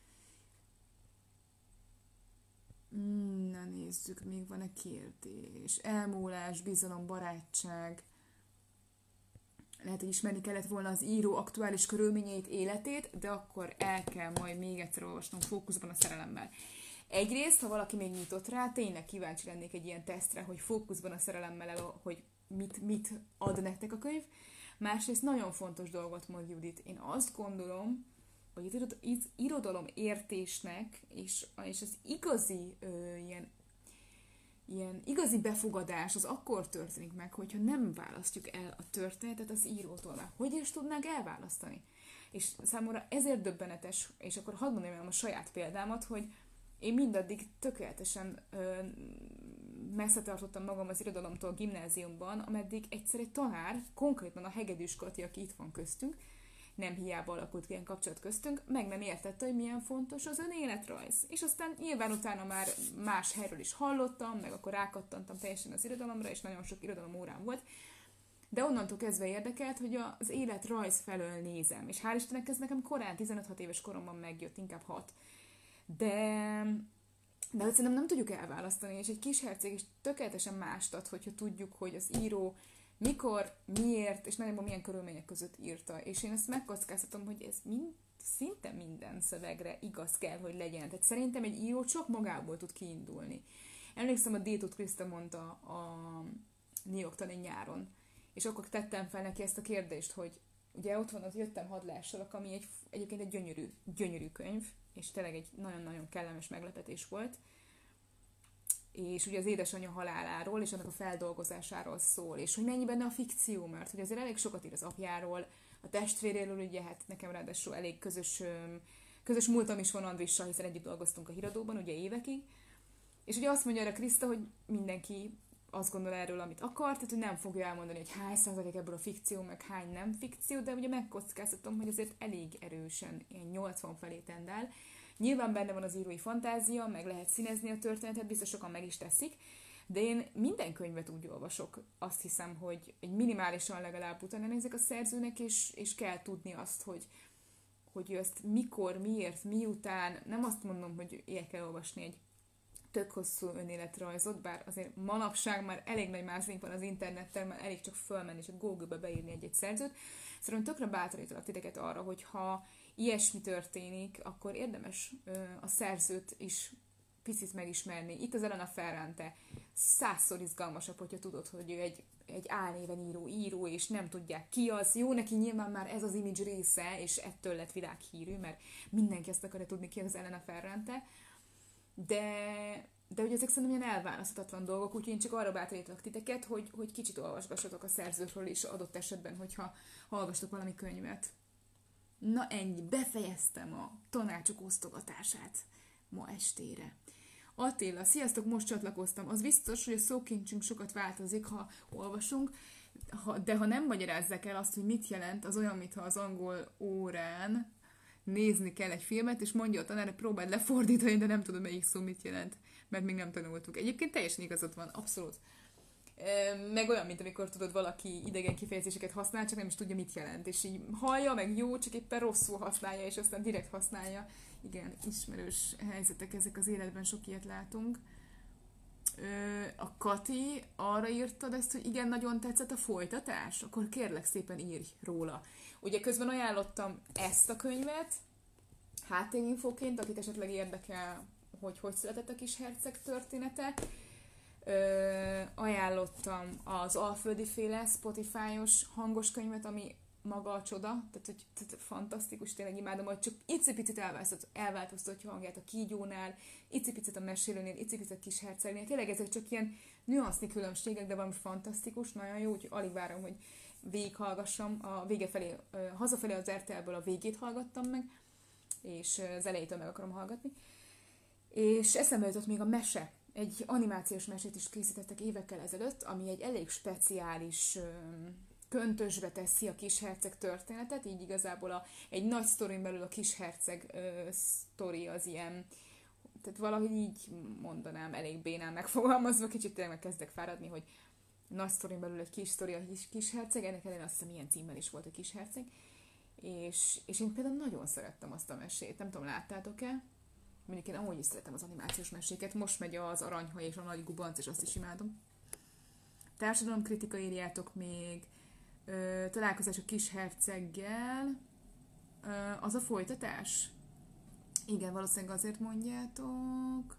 Na nézzük, még van-e kérdés. Elmúlás, bizalom, barátság. Lehet, hogy ismerni kellett volna az író aktuális körülményeit, életét, de akkor el kell majd még egyszer olvasnom Fókuszban a szerelemmel. Egyrészt, ha valaki még nyitott rá, tényleg kíváncsi lennék egy ilyen tesztre, hogy Fókuszban a szerelemmel, hogy mit ad nektek a könyv. Másrészt nagyon fontos dolgot mond Judit. Én azt gondolom, hogy az irodalom értésnek és az igazi ilyen igazi befogadás az akkor történik meg, hogyha nem választjuk el a történetet az írótól. Már hogy is tudnánk elválasztani? És számomra ezért döbbenetes, és akkor hadd mondjam el a saját példámat, hogy én mindaddig tökéletesen messze tartottam magam az irodalomtól a gimnáziumban, ameddig egyszer egy tanár, konkrétan a Hegedűs Kati, aki itt van köztünk, nem hiába alakult ilyen kapcsolat köztünk, meg nem értette, hogy milyen fontos az önéletrajz. És aztán nyilván utána már más helyről is hallottam, meg akkor rákattantam teljesen az irodalomra, és nagyon sok irodalom órám volt. De onnantól kezdve érdekelt, hogy az életrajz felől nézem. És hál' Istennek ez nekem korán, 15-6 éves koromban megjött, inkább 6. De hogy szerintem nem tudjuk elválasztani, és egy kis herceg is tökéletesen mást ad, hogyha tudjuk, hogy az író mikor, miért, és nagyjából milyen körülmények között írta. És én ezt megkockáztatom, hogy ez szinte minden szövegre igaz kell, hogy legyen. Tehát szerintem egy író csak magából tud kiindulni. Emlékszem, a D.T. Krista mondta a New York tani nyáron, és akkor tettem fel neki ezt a kérdést, hogy ugye ott van az Jöttem hadlássalak, ami egyébként egy gyönyörű könyv, és tényleg egy nagyon-nagyon kellemes meglepetés volt. És ugye az édesanyja haláláról és annak a feldolgozásáról szól, és hogy mennyi benne a fikció, mert hogy azért elég sokat ír az apjáról, a testvéréről, ugye hát nekem ráadásul elég közös múltam is van Andrissal, hiszen együtt dolgoztunk a híradóban, ugye évekig, és ugye azt mondja erre Krista, hogy mindenki azt gondol erről, amit akar, tehát hogy nem fogja elmondani, hogy hány százalék ebből a fikció, meg hány nem fikció, de ugye megkockáztatom, hogy azért elég erősen, ilyen 80 felé tendál. Nyilván benne van az írói fantázia, meg lehet színezni a történetet, biztos sokan meg is teszik, de én minden könyvet úgy olvasok, azt hiszem, hogy egy minimálisan legalább utána nézek a szerzőnek, és kell tudni azt, hogy ő ezt mikor, miért, miután, nem azt mondom, hogy el kell olvasni egy tök hosszú önéletrajzot, bár azért manapság már elég nagy mázlink van az interneten, már elég csak fölmenni és a Google-be beírni egy szerzőt. Szerintem tökre bátorítalak titeket arra, hogy ha ilyesmi történik, akkor érdemes a szerzőt is picit megismerni. Itt az Elena Ferrante 100-szor izgalmasabb, hogyha tudod, hogy ő egy álnéven író, és nem tudják ki az. Jó, neki nyilván már ez az image része, és ettől lett világhírű, mert mindenki azt akarja tudni, ki az Elena Ferrante. De ugye ezek szerintem ilyen elválaszthatatlan dolgok, úgyhogy én csak arra bátorítok titeket, hogy kicsit olvasgassatok a szerzőről is adott esetben, hogyha olvastok valami könyvet. Na ennyi, befejeztem a tanácsok osztogatását ma estére. Attila, sziasztok, most csatlakoztam. Az biztos, hogy a szókincsünk sokat változik, ha olvasunk, de ha nem magyarázzák el azt, hogy mit jelent, az olyan, mintha az angol órán nézni kell egy filmet, és mondja a tanár, hogy próbáld lefordítani, de nem tudom, melyik szó mit jelent, mert még nem tanultuk. Egyébként teljesen igazad van, abszolút. Meg olyan, mint amikor tudod, valaki idegen kifejezéseket használ, csak nem is tudja, mit jelent. És így hallja, meg jó, csak éppen rosszul használja, és aztán direkt használja. Igen, ismerős helyzetek ezek az életben, sok ilyet látunk. A Kati arra írtad ezt, hogy igen, nagyon tetszett a folytatás? Akkor kérlek szépen írj róla. Ugye közben ajánlottam ezt a könyvet, háttérinfóként, akit esetleg érdekel, hogy született a kis herceg története. Ajánlottam az Alföldi féle Spotify-os hangos könyvet, ami maga a csoda, tehát fantasztikus, tényleg imádom, hogy csak icipicit elváltoztatja hangját a kígyónál, icipicit a mesélőnél, icipicit a kis hercegnél, tényleg ezek csak ilyen nüansznyi különbségek, de valami fantasztikus, nagyon jó, úgyhogy alig várom, hogy végighallgassam, a vége felé, hazafelé az RTL-ből a végét hallgattam meg, és az elejétől meg akarom hallgatni. És eszembe jutott még a mese. Egy animációs mesét is készítettek évekkel ezelőtt, ami egy elég speciális köntösbe teszi a kisherceg történetet, így igazából egy nagy sztorin belül a kisherceg sztori az ilyen, tehát valahogy így mondanám, elég bénán megfogalmazva, kicsit tényleg kezdek fáradni, hogy nagy sztorin belül egy kis sztori a kisherceg, ennek ellenére azt hiszem ilyen címmel is volt a kisherceg, és én például nagyon szerettem azt a mesét, nem tudom, láttátok-e? Mondjuk én amúgy is szeretem az animációs meséket, most megy az Aranyhaj és a Nagy Gubanc, és azt is imádom. Társadalomkritika írjátok még, Találkozás a kisherceggel, az a folytatás? Igen, valószínűleg azért mondjátok.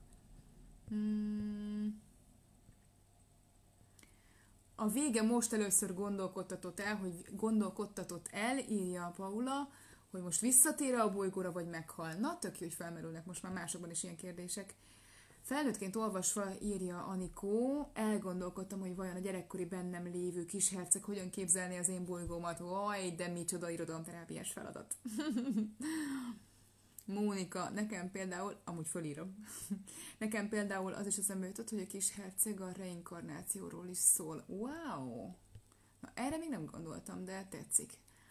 A vége most először gondolkodtatott el, írja Paula, hogy most visszatér a bolygóra, vagy meghal. Na, tök jó, hogy felmerülnek most már másokban is ilyen kérdések. Felnőttként olvasva, írja Anikó, elgondolkodtam, hogy vajon a gyerekkori bennem lévő kisherceg hogyan képzelné az én bolygómat. Vaj, de micsoda irodalomterápiás feladat. Mónika, nekem például, amúgy fölírom, nekem például az is eszembe jutott, hogy a kisherceg a reinkarnációról is szól. Wow! Na, erre még nem gondoltam, de tetszik.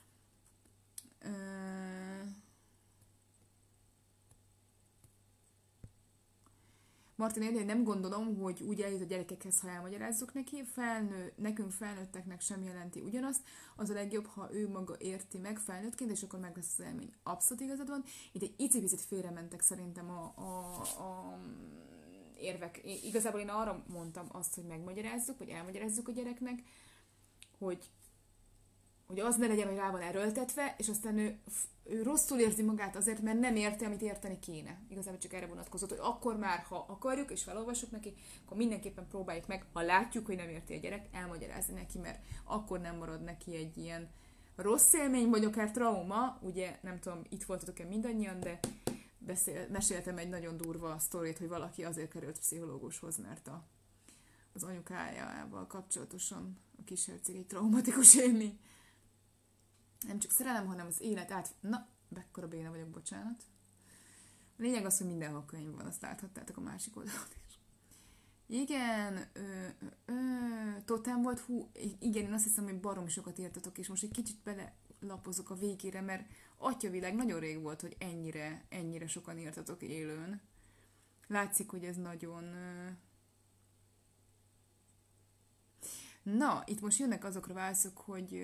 Martin írja, hogy nem gondolom, hogy úgy eljut a gyerekekhez, ha elmagyarázzuk neki, nekünk felnőtteknek sem jelenti ugyanazt, az a legjobb, ha ő maga érti meg felnőttként, és akkor meg lesz az élmény. Abszolút igazad van. Itt egy icipicit félrementek szerintem a érvek. Igazából én arra mondtam azt, hogy megmagyarázzuk, vagy elmagyarázzuk a gyereknek, hogy az ne legyen, hogy rá van erőltetve, és aztán ő rosszul érzi magát azért, mert nem érti, amit érteni kéne. Igazából csak erre vonatkozott, hogy akkor már, ha akarjuk, és felolvassuk neki, akkor mindenképpen próbáljuk meg, ha látjuk, hogy nem érti a gyerek, elmagyarázni neki, mert akkor nem marad neki egy ilyen rossz élmény, vagy akár trauma. Ugye, nem tudom, itt voltatok-e mindannyian, de meséltem egy nagyon durva sztorit, hogy valaki azért került pszichológushoz, mert az anyukájával kapcsolatosan a kisherceg egy traumatikus élmény. Nem csak szerelem, hanem az élet át... Na, bekkora béna vagyok, bocsánat. A lényeg az, hogy mindenhol könyv van, azt láthattátok a másik oldalon is. Igen, Totem volt, igen, én azt hiszem, hogy baromi sokat írtatok, és most egy kicsit belapozok a végére, mert atyavilág, nagyon rég volt, hogy ennyire sokan írtatok élőn. Látszik, hogy ez nagyon... Na, itt most jönnek azokra válaszok, hogy...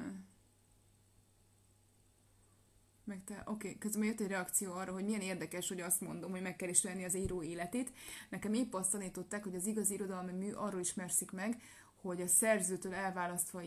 Közben jött egy reakció arra, hogy milyen érdekes, hogy azt mondom, hogy meg kell ismerni az író életét. Nekem épp azt tanították, hogy az igazi irodalmi mű arról ismerszik meg, hogy a szerzőtől elválasztva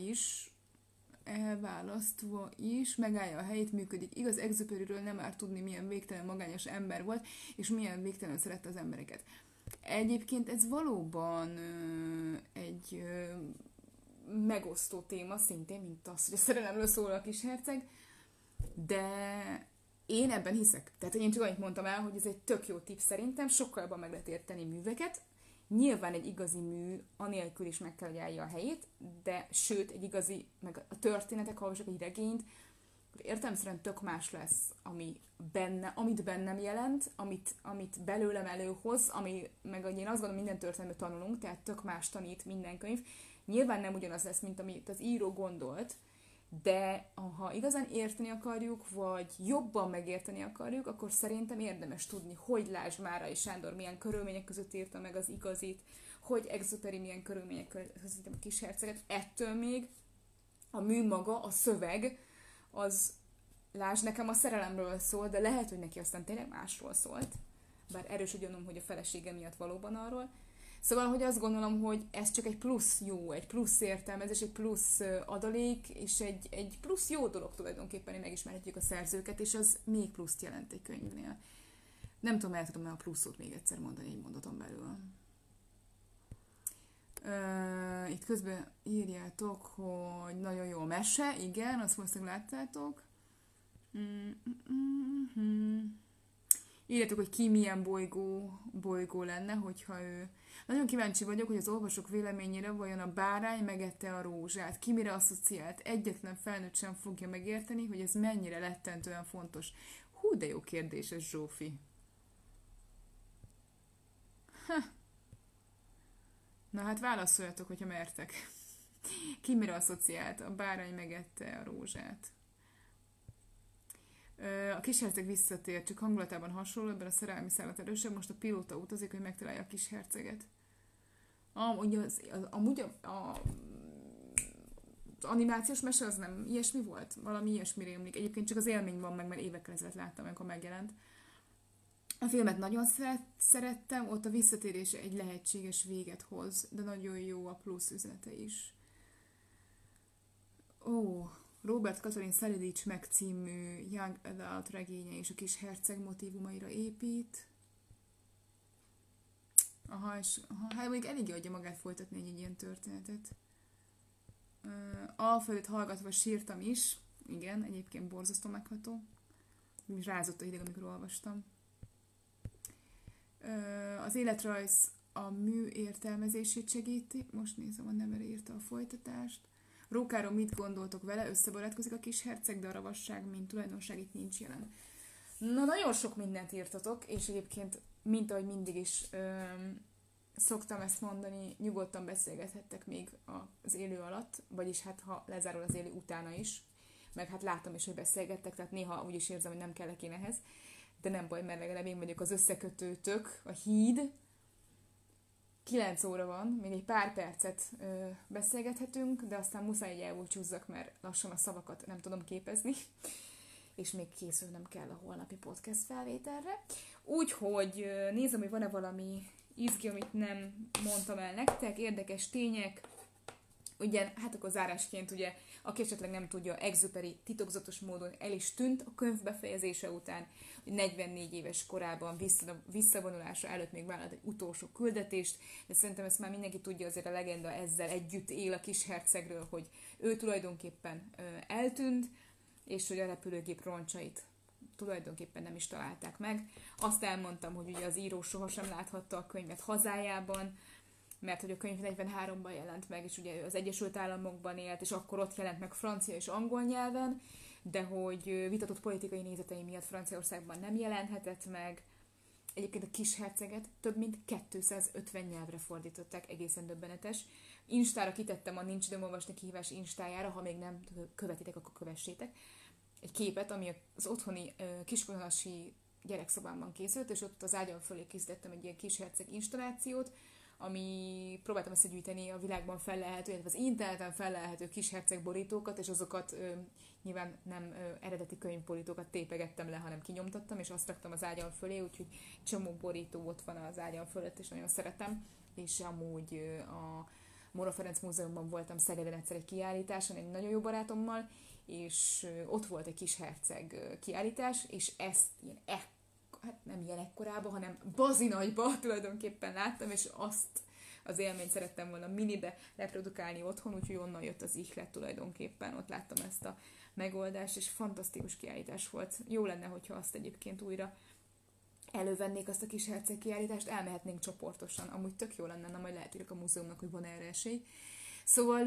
is megállja a helyét, működik. Igaz, Exupéryről nem árt tudni, milyen végtelen magányos ember volt, és milyen végtelen szerette az embereket. Egyébként ez valóban egy megosztó téma, szintén, mint az, hogy a szerelemről szól a kisherceg, de én ebben hiszek. Tehát én csak annyit mondtam el, hogy ez egy tök jó tipp szerintem, sokkal jobban meg lehet érteni műveket. Nyilván egy igazi mű anélkül is meg kell, hogy állja a helyét, de sőt, egy igazi, meg a történetek, ha olvasok egy regényt, értelemszerűen tök más lesz, amit bennem jelent, amit belőlem előhoz, meg én azt gondolom, minden történetben tanulunk, tehát tök más tanít minden könyv. Nyilván nem ugyanaz lesz, mint amit az író gondolt, de ha igazán érteni akarjuk, vagy jobban megérteni akarjuk, akkor szerintem érdemes tudni, hogy Lásd Márai Sándor milyen körülmények között írta meg az igazit, hogy Exupéry milyen körülmények között írta a kisherceget. Ettől még a mű maga, a szöveg, az lásd, nekem a szerelemről szól, de lehet, hogy neki aztán tényleg másról szólt. Bár erős gyanom, hogy a felesége miatt valóban arról. Szóval, hogy azt gondolom, hogy ez csak egy plusz jó, egy plusz értelmezés, egy plusz adalék, és egy plusz jó dolog tulajdonképpen, hogy megismerhetjük a szerzőket, és az még pluszt jelent egy könyvnél. Nem tudom, el tudom a pluszot még egyszer mondani egy mondaton belül. Itt közben írjátok, hogy nagyon jó mese, igen, azt valószínűleg láttátok. Írjátok, hogy ki milyen bolygó lenne, hogyha ő... Nagyon kíváncsi vagyok, hogy az olvasók véleményére vajon a bárány megette a rózsát. Ki mire asszociált? Egyetlen felnőtt sem fogja megérteni, hogy ez mennyire rettentően fontos. Hú, de jó kérdés ez, Zsófi. Na hát válaszoljatok, hogyha mertek. Ki mire asszociált? A bárány megette a rózsát. A kisherceg visszatér, csak hangulatában hasonló, ebben a szerelmi szállat erősebb, most a pilóta utazik, hogy megtalálja a kisherceget. Amúgy az animációs mese az nem ilyesmi volt? Valami ilyesmi rémlik. Egyébként csak az élmény van meg, mert évekkel ezelőtt láttam, amikor megjelent. A filmet nagyon szerettem, ott a visszatérése egy lehetséges véget hoz, de nagyon jó a plusz üzenete is. Robert Katalin Szelidícs megcímű Young Adult regénye és a kis herceg motívumaira épít. Hát mondjuk eléggé adja magát folytatni egy ilyen történetet. Alföldet hallgatva sírtam is. Igen, egyébként borzasztó megható. Rázott a hideg, amikor olvastam. Az életrajz a mű értelmezését segíti. Most nézem, a Nemere írta a folytatást. Rókáról mit gondoltok vele? Összebarátkozik a kis herceg, de a ravasság, mint tulajdonság itt nincs jelen. Na, nagyon sok mindent írtatok, és egyébként, mint ahogy mindig is szoktam ezt mondani, nyugodtan beszélgethettek még az élő alatt, vagyis hát ha lezárul az élő utána is, meg hát látom is, hogy beszélgettek, tehát néha úgy is érzem, hogy nem kellek én ehhez, de nem baj, mert legalább én vagyok az összekötőtök, a híd. 9 óra van, még egy pár percet beszélgethetünk, de aztán muszáj, hogy elbúcsúzzak, mert lassan a szavakat nem tudom képezni, és még készülnem kell a holnapi podcast felvételre. Úgyhogy nézem, hogy van-e valami izgi, amit nem mondtam el nektek, érdekes tények. Ugye, hát akkor zárásként, ugye, aki esetleg nem tudja, Exupéry titokzatos módon el is tűnt a könyv befejezése után, hogy 44 éves korában visszavonulása előtt még vállalt egy utolsó küldetést, de szerintem ezt már mindenki tudja, azért a legenda ezzel együtt él a kis hercegről, hogy ő tulajdonképpen eltűnt, és hogy a repülőgép roncsait tulajdonképpen nem is találták meg. Azt elmondtam, hogy ugye az író sohasem láthatta a könyvet hazájában, mert hogy a könyv 43-ban jelent meg, és ugye ő az Egyesült Államokban élt, és akkor ott jelent meg francia és angol nyelven, de hogy vitatott politikai nézetei miatt Franciaországban nem jelenhetett meg. Egyébként a kis herceget több mint 250 nyelvre fordították, egészen döbbenetes. Instára kitettem a Nincs időm olvasni kihívás instájára, ha még nem követitek, akkor kövessétek. Egy képet, ami az otthoni kiskolonasi gyerekszobámban készült, és ott az ágyam fölé készítettem egy ilyen kis herceg installációt, ami próbáltam összegyűjteni a világban fellelhető, illetve az interneten fellelhető kis herceg borítókat, és azokat nyilván nem eredeti könyvborítókat tépegettem le, hanem kinyomtattam, és azt raktam az ágyam fölé, úgyhogy csomó borító ott van az ágyam fölött, és nagyon szeretem. És amúgy a Móra Ferenc Múzeumban voltam Szegeden egyszer egy kiállításon, egy nagyon jó barátommal, és ott volt egy kis herceg kiállítás, és ezt ilyen hát nem ilyen ekkorában, hanem bazinagyba tulajdonképpen láttam, és azt az élményt szerettem volna minibe reprodukálni otthon, úgyhogy onnan jött az ihlet tulajdonképpen, ott láttam ezt a megoldást, és fantasztikus kiállítás volt. Jó lenne, hogyha azt egyébként újra elővennék, azt a kis herceg kiállítást, elmehetnénk csoportosan, amúgy tök jó lenne, na majd lehet írok a múzeumnak, hogy van erre esély. Szóval...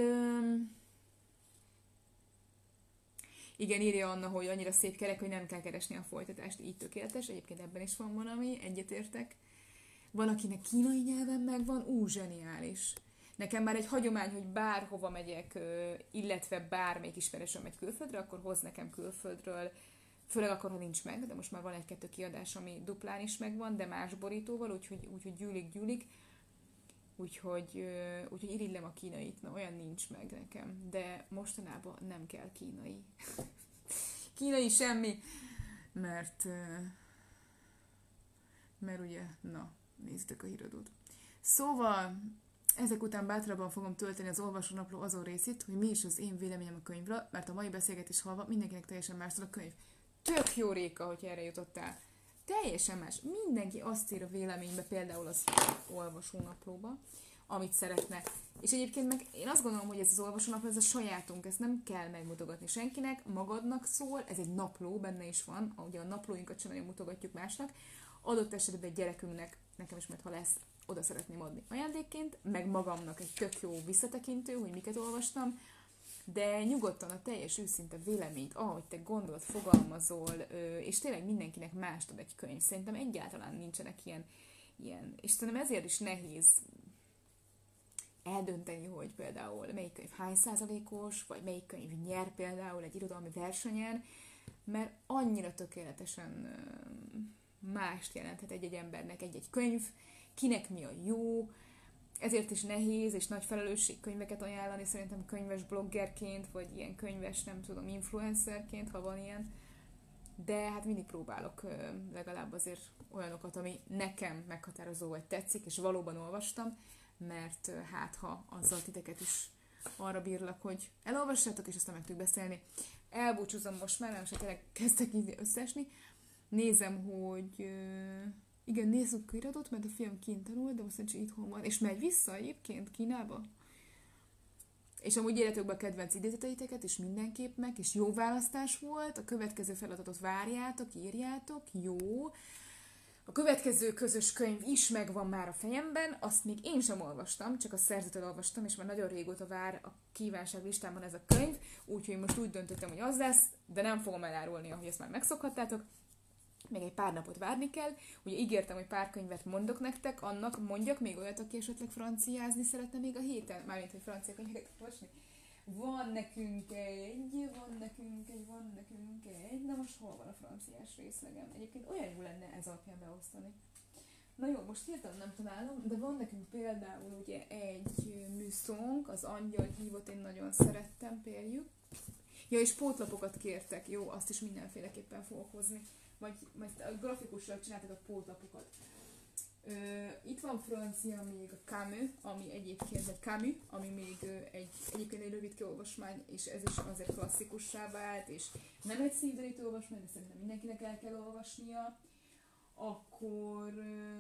Igen, írja Anna, hogy annyira szép kerek, hogy nem kell keresni a folytatást, így tökéletes. Egyébként ebben is van valami, egyetértek. Van, akinek kínai nyelven megvan, zseniális. Nekem már egy hagyomány, hogy bárhova megyek, illetve bármelyik ismerősöm megy külföldre, akkor hoz nekem külföldről, főleg akkor, ha nincs meg, de most már van egy-kettő kiadás, ami duplán is megvan, de más borítóval, úgyhogy gyűlik. Úgyhogy irigylem a kínait, na olyan nincs meg nekem, de mostanában nem kell kínai. Kínai semmi, mert ugye, na, nézzük a híradót. Szóval, ezek után bátrabban fogom tölteni az olvasónapló azon részét, hogy mi is az én véleményem a könyvről, mert a mai beszélgetés hallva mindenkinek teljesen más a könyv. Tök jó, Réka, hogy erre jutottál. Teljesen más. Mindenki azt ír a véleménybe, például az olvasónaplóba, amit szeretne. És egyébként meg én azt gondolom, hogy ez az olvasónap, ez a sajátunk, ezt nem kell megmutogatni senkinek, magadnak szól, ez egy napló, benne is van, ugye a naplóinkat sem nagyon mutogatjuk másnak, adott esetben egy gyerekünknek, nekem is majd ha lesz, oda szeretném adni ajándékként, meg magamnak egy tök jó visszatekintő, hogy miket olvastam, de nyugodtan a teljes őszinte véleményt, ahogy te gondolod, fogalmazol, és tényleg mindenkinek mást ad egy könyv. Szerintem egyáltalán nincsenek ilyen és szerintem ezért is nehéz eldönteni, hogy például melyik könyv hány százalékos, vagy melyik könyv nyer például egy irodalmi versenyen, mert annyira tökéletesen mást jelenthet egy-egy embernek egy-egy könyv, kinek mi a jó, ezért is nehéz és nagy felelősség könyveket ajánlani, szerintem könyves bloggerként, vagy ilyen könyves, nem tudom, influencerként, ha van ilyen. De hát mindig próbálok legalább azért olyanokat, ami nekem meghatározó vagy tetszik, és valóban olvastam, mert hát ha azzal titeket is arra bírlak, hogy elolvassátok, és aztán meg tudjuk beszélni. Elbúcsúzom most már, most tényleg kezdtek így összeesni. Nézem, hogy igen, nézzük iratot, mert a film kint tanul, de most nincs itthon van. És megy vissza egyébként Kínába. És amúgy életekben a kedvenc idézeteiteket is mindenképp meg, és jó választás volt. A következő feladatot várjátok, írjátok, jó. A következő közös könyv is megvan már a fejemben, azt még én sem olvastam, csak a szerzőtől olvastam, és már nagyon régóta vár a kívánság listámon ez a könyv, úgyhogy most úgy döntöttem, hogy az lesz, de nem fogom elárulni, ahogy ezt már megszokhattátok. Még egy pár napot várni kell. Ugye ígértem, hogy pár könyvet mondok nektek, annak mondjak még olyat, aki esetleg franciázni szeretne még a héten, mármint, hogy francia könyveket olvasni. Van nekünk egy, na most hol van a franciás részlegem? Egyébként olyan jó lenne ez alapján beosztani. Na jó, most hirtelen nem találom, de van nekünk például ugye egy műszónk, az Angyal hívott, én nagyon szerettem, például. Ja, és pótlapokat kértek, jó, azt is mindenféleképpen fogok hozni. Majd a grafikusra csináltak a pótlapokat. Itt van francia még a Camus, ami egyébként egy Camus, ami még egyébként egy rövid kiolvasmány, és ez is azért klasszikussá vált, és nem egy szívderítő olvasmány, de szerintem mindenkinek el kell olvasnia. Akkor,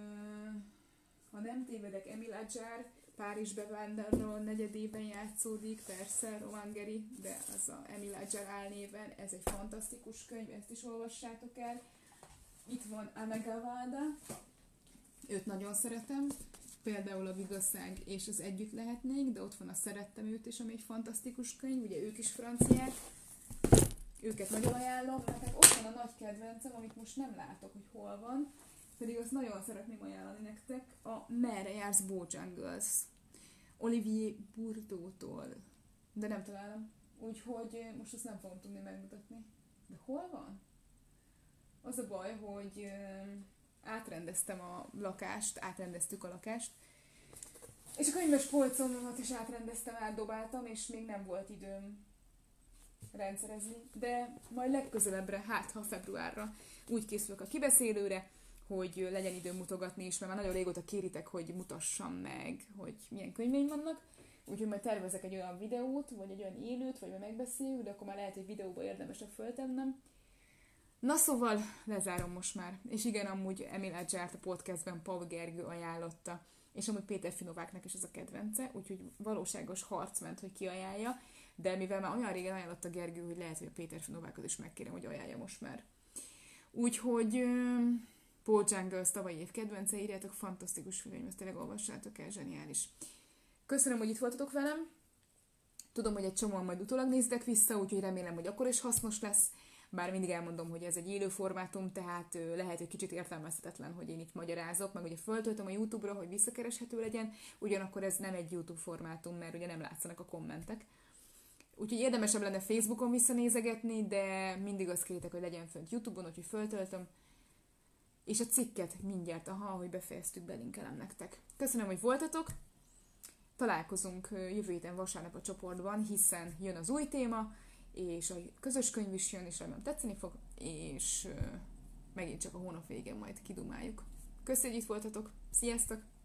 ha nem tévedek, Émile Ajar, Párizs bevándorló negyedében játszódik, persze, Romain Gary, de az a Émile Ajar álnéven, ez egy fantasztikus könyv, ezt is olvassátok el. Itt van Anna Gavada, őt nagyon szeretem, például a Vigaság és az Együtt lehetnénk, de ott van a Szerettem őt is, ami egy fantasztikus könyv, ugye ők is franciák, őket nagyon ajánlom, mert ott van a nagy kedvencem, amit most nem látok, hogy hol van, pedig azt nagyon szeretném ajánlani nektek, a Merre jársz Bojangles, Olivier Bourdeaux-tól, de nem találom, úgyhogy most azt nem fogom tudni megmutatni. De hol van? Az a baj, hogy átrendeztük a lakást, és a könyves polcomat is átrendeztem, átdobáltam, és még nem volt időm rendszerezni, de majd legközelebbre, hát ha februárra úgy készülök a kibeszélőre, hogy legyen időm mutogatni is, mert már nagyon régóta kéritek, hogy mutassam meg, hogy milyen könyveim vannak, úgyhogy majd tervezek egy olyan videót, vagy egy olyan élőt, vagy majd megbeszéljük, de akkor már lehet, hogy videóba érdemesebb föltennem. Na szóval, lezárom most már. És igen, amúgy Émile Adjart a podcastben Paul Gergő ajánlotta, és amúgy Péter Finováknak is ez a kedvence, úgyhogy valóságos harc ment, hogy kiajánlja, de mivel már olyan régen ajánlotta Gergő, hogy lehet, hogy a Péter Finovákat is megkérem, hogy ajánlja most már. Úgyhogy Paul Jangles tavalyi év kedvence, írjátok, fantasztikus film, ezt tényleg olvassátok el, zseniális. Köszönöm, hogy itt voltatok velem. Tudom, hogy egy csomóan majd utólag néztek vissza, úgyhogy remélem, hogy akkor is hasznos lesz. Bár mindig elmondom, hogy ez egy élő formátum, tehát lehet, hogy kicsit értelmezhetetlen, hogy én itt magyarázok, meg ugye föltöltöm a YouTube-ra, hogy visszakereshető legyen, ugyanakkor ez nem egy YouTube formátum, mert ugye nem látszanak a kommentek. Úgyhogy érdemesebb lenne Facebookon visszanézegetni, de mindig azt kérjétek, hogy legyen fönt YouTube-on, úgyhogy föltöltöm. És a cikket mindjárt, ahogy befejeztük, belinkelem nektek. Köszönöm, hogy voltatok! Találkozunk jövő héten vasárnap a csoportban, hiszen jön az új téma, és a közös könyv is jön, és remélem tetszeni fog, és megint csak a hónap végén majd kidumáljuk. Köszönjük, hogy itt voltatok! Sziasztok!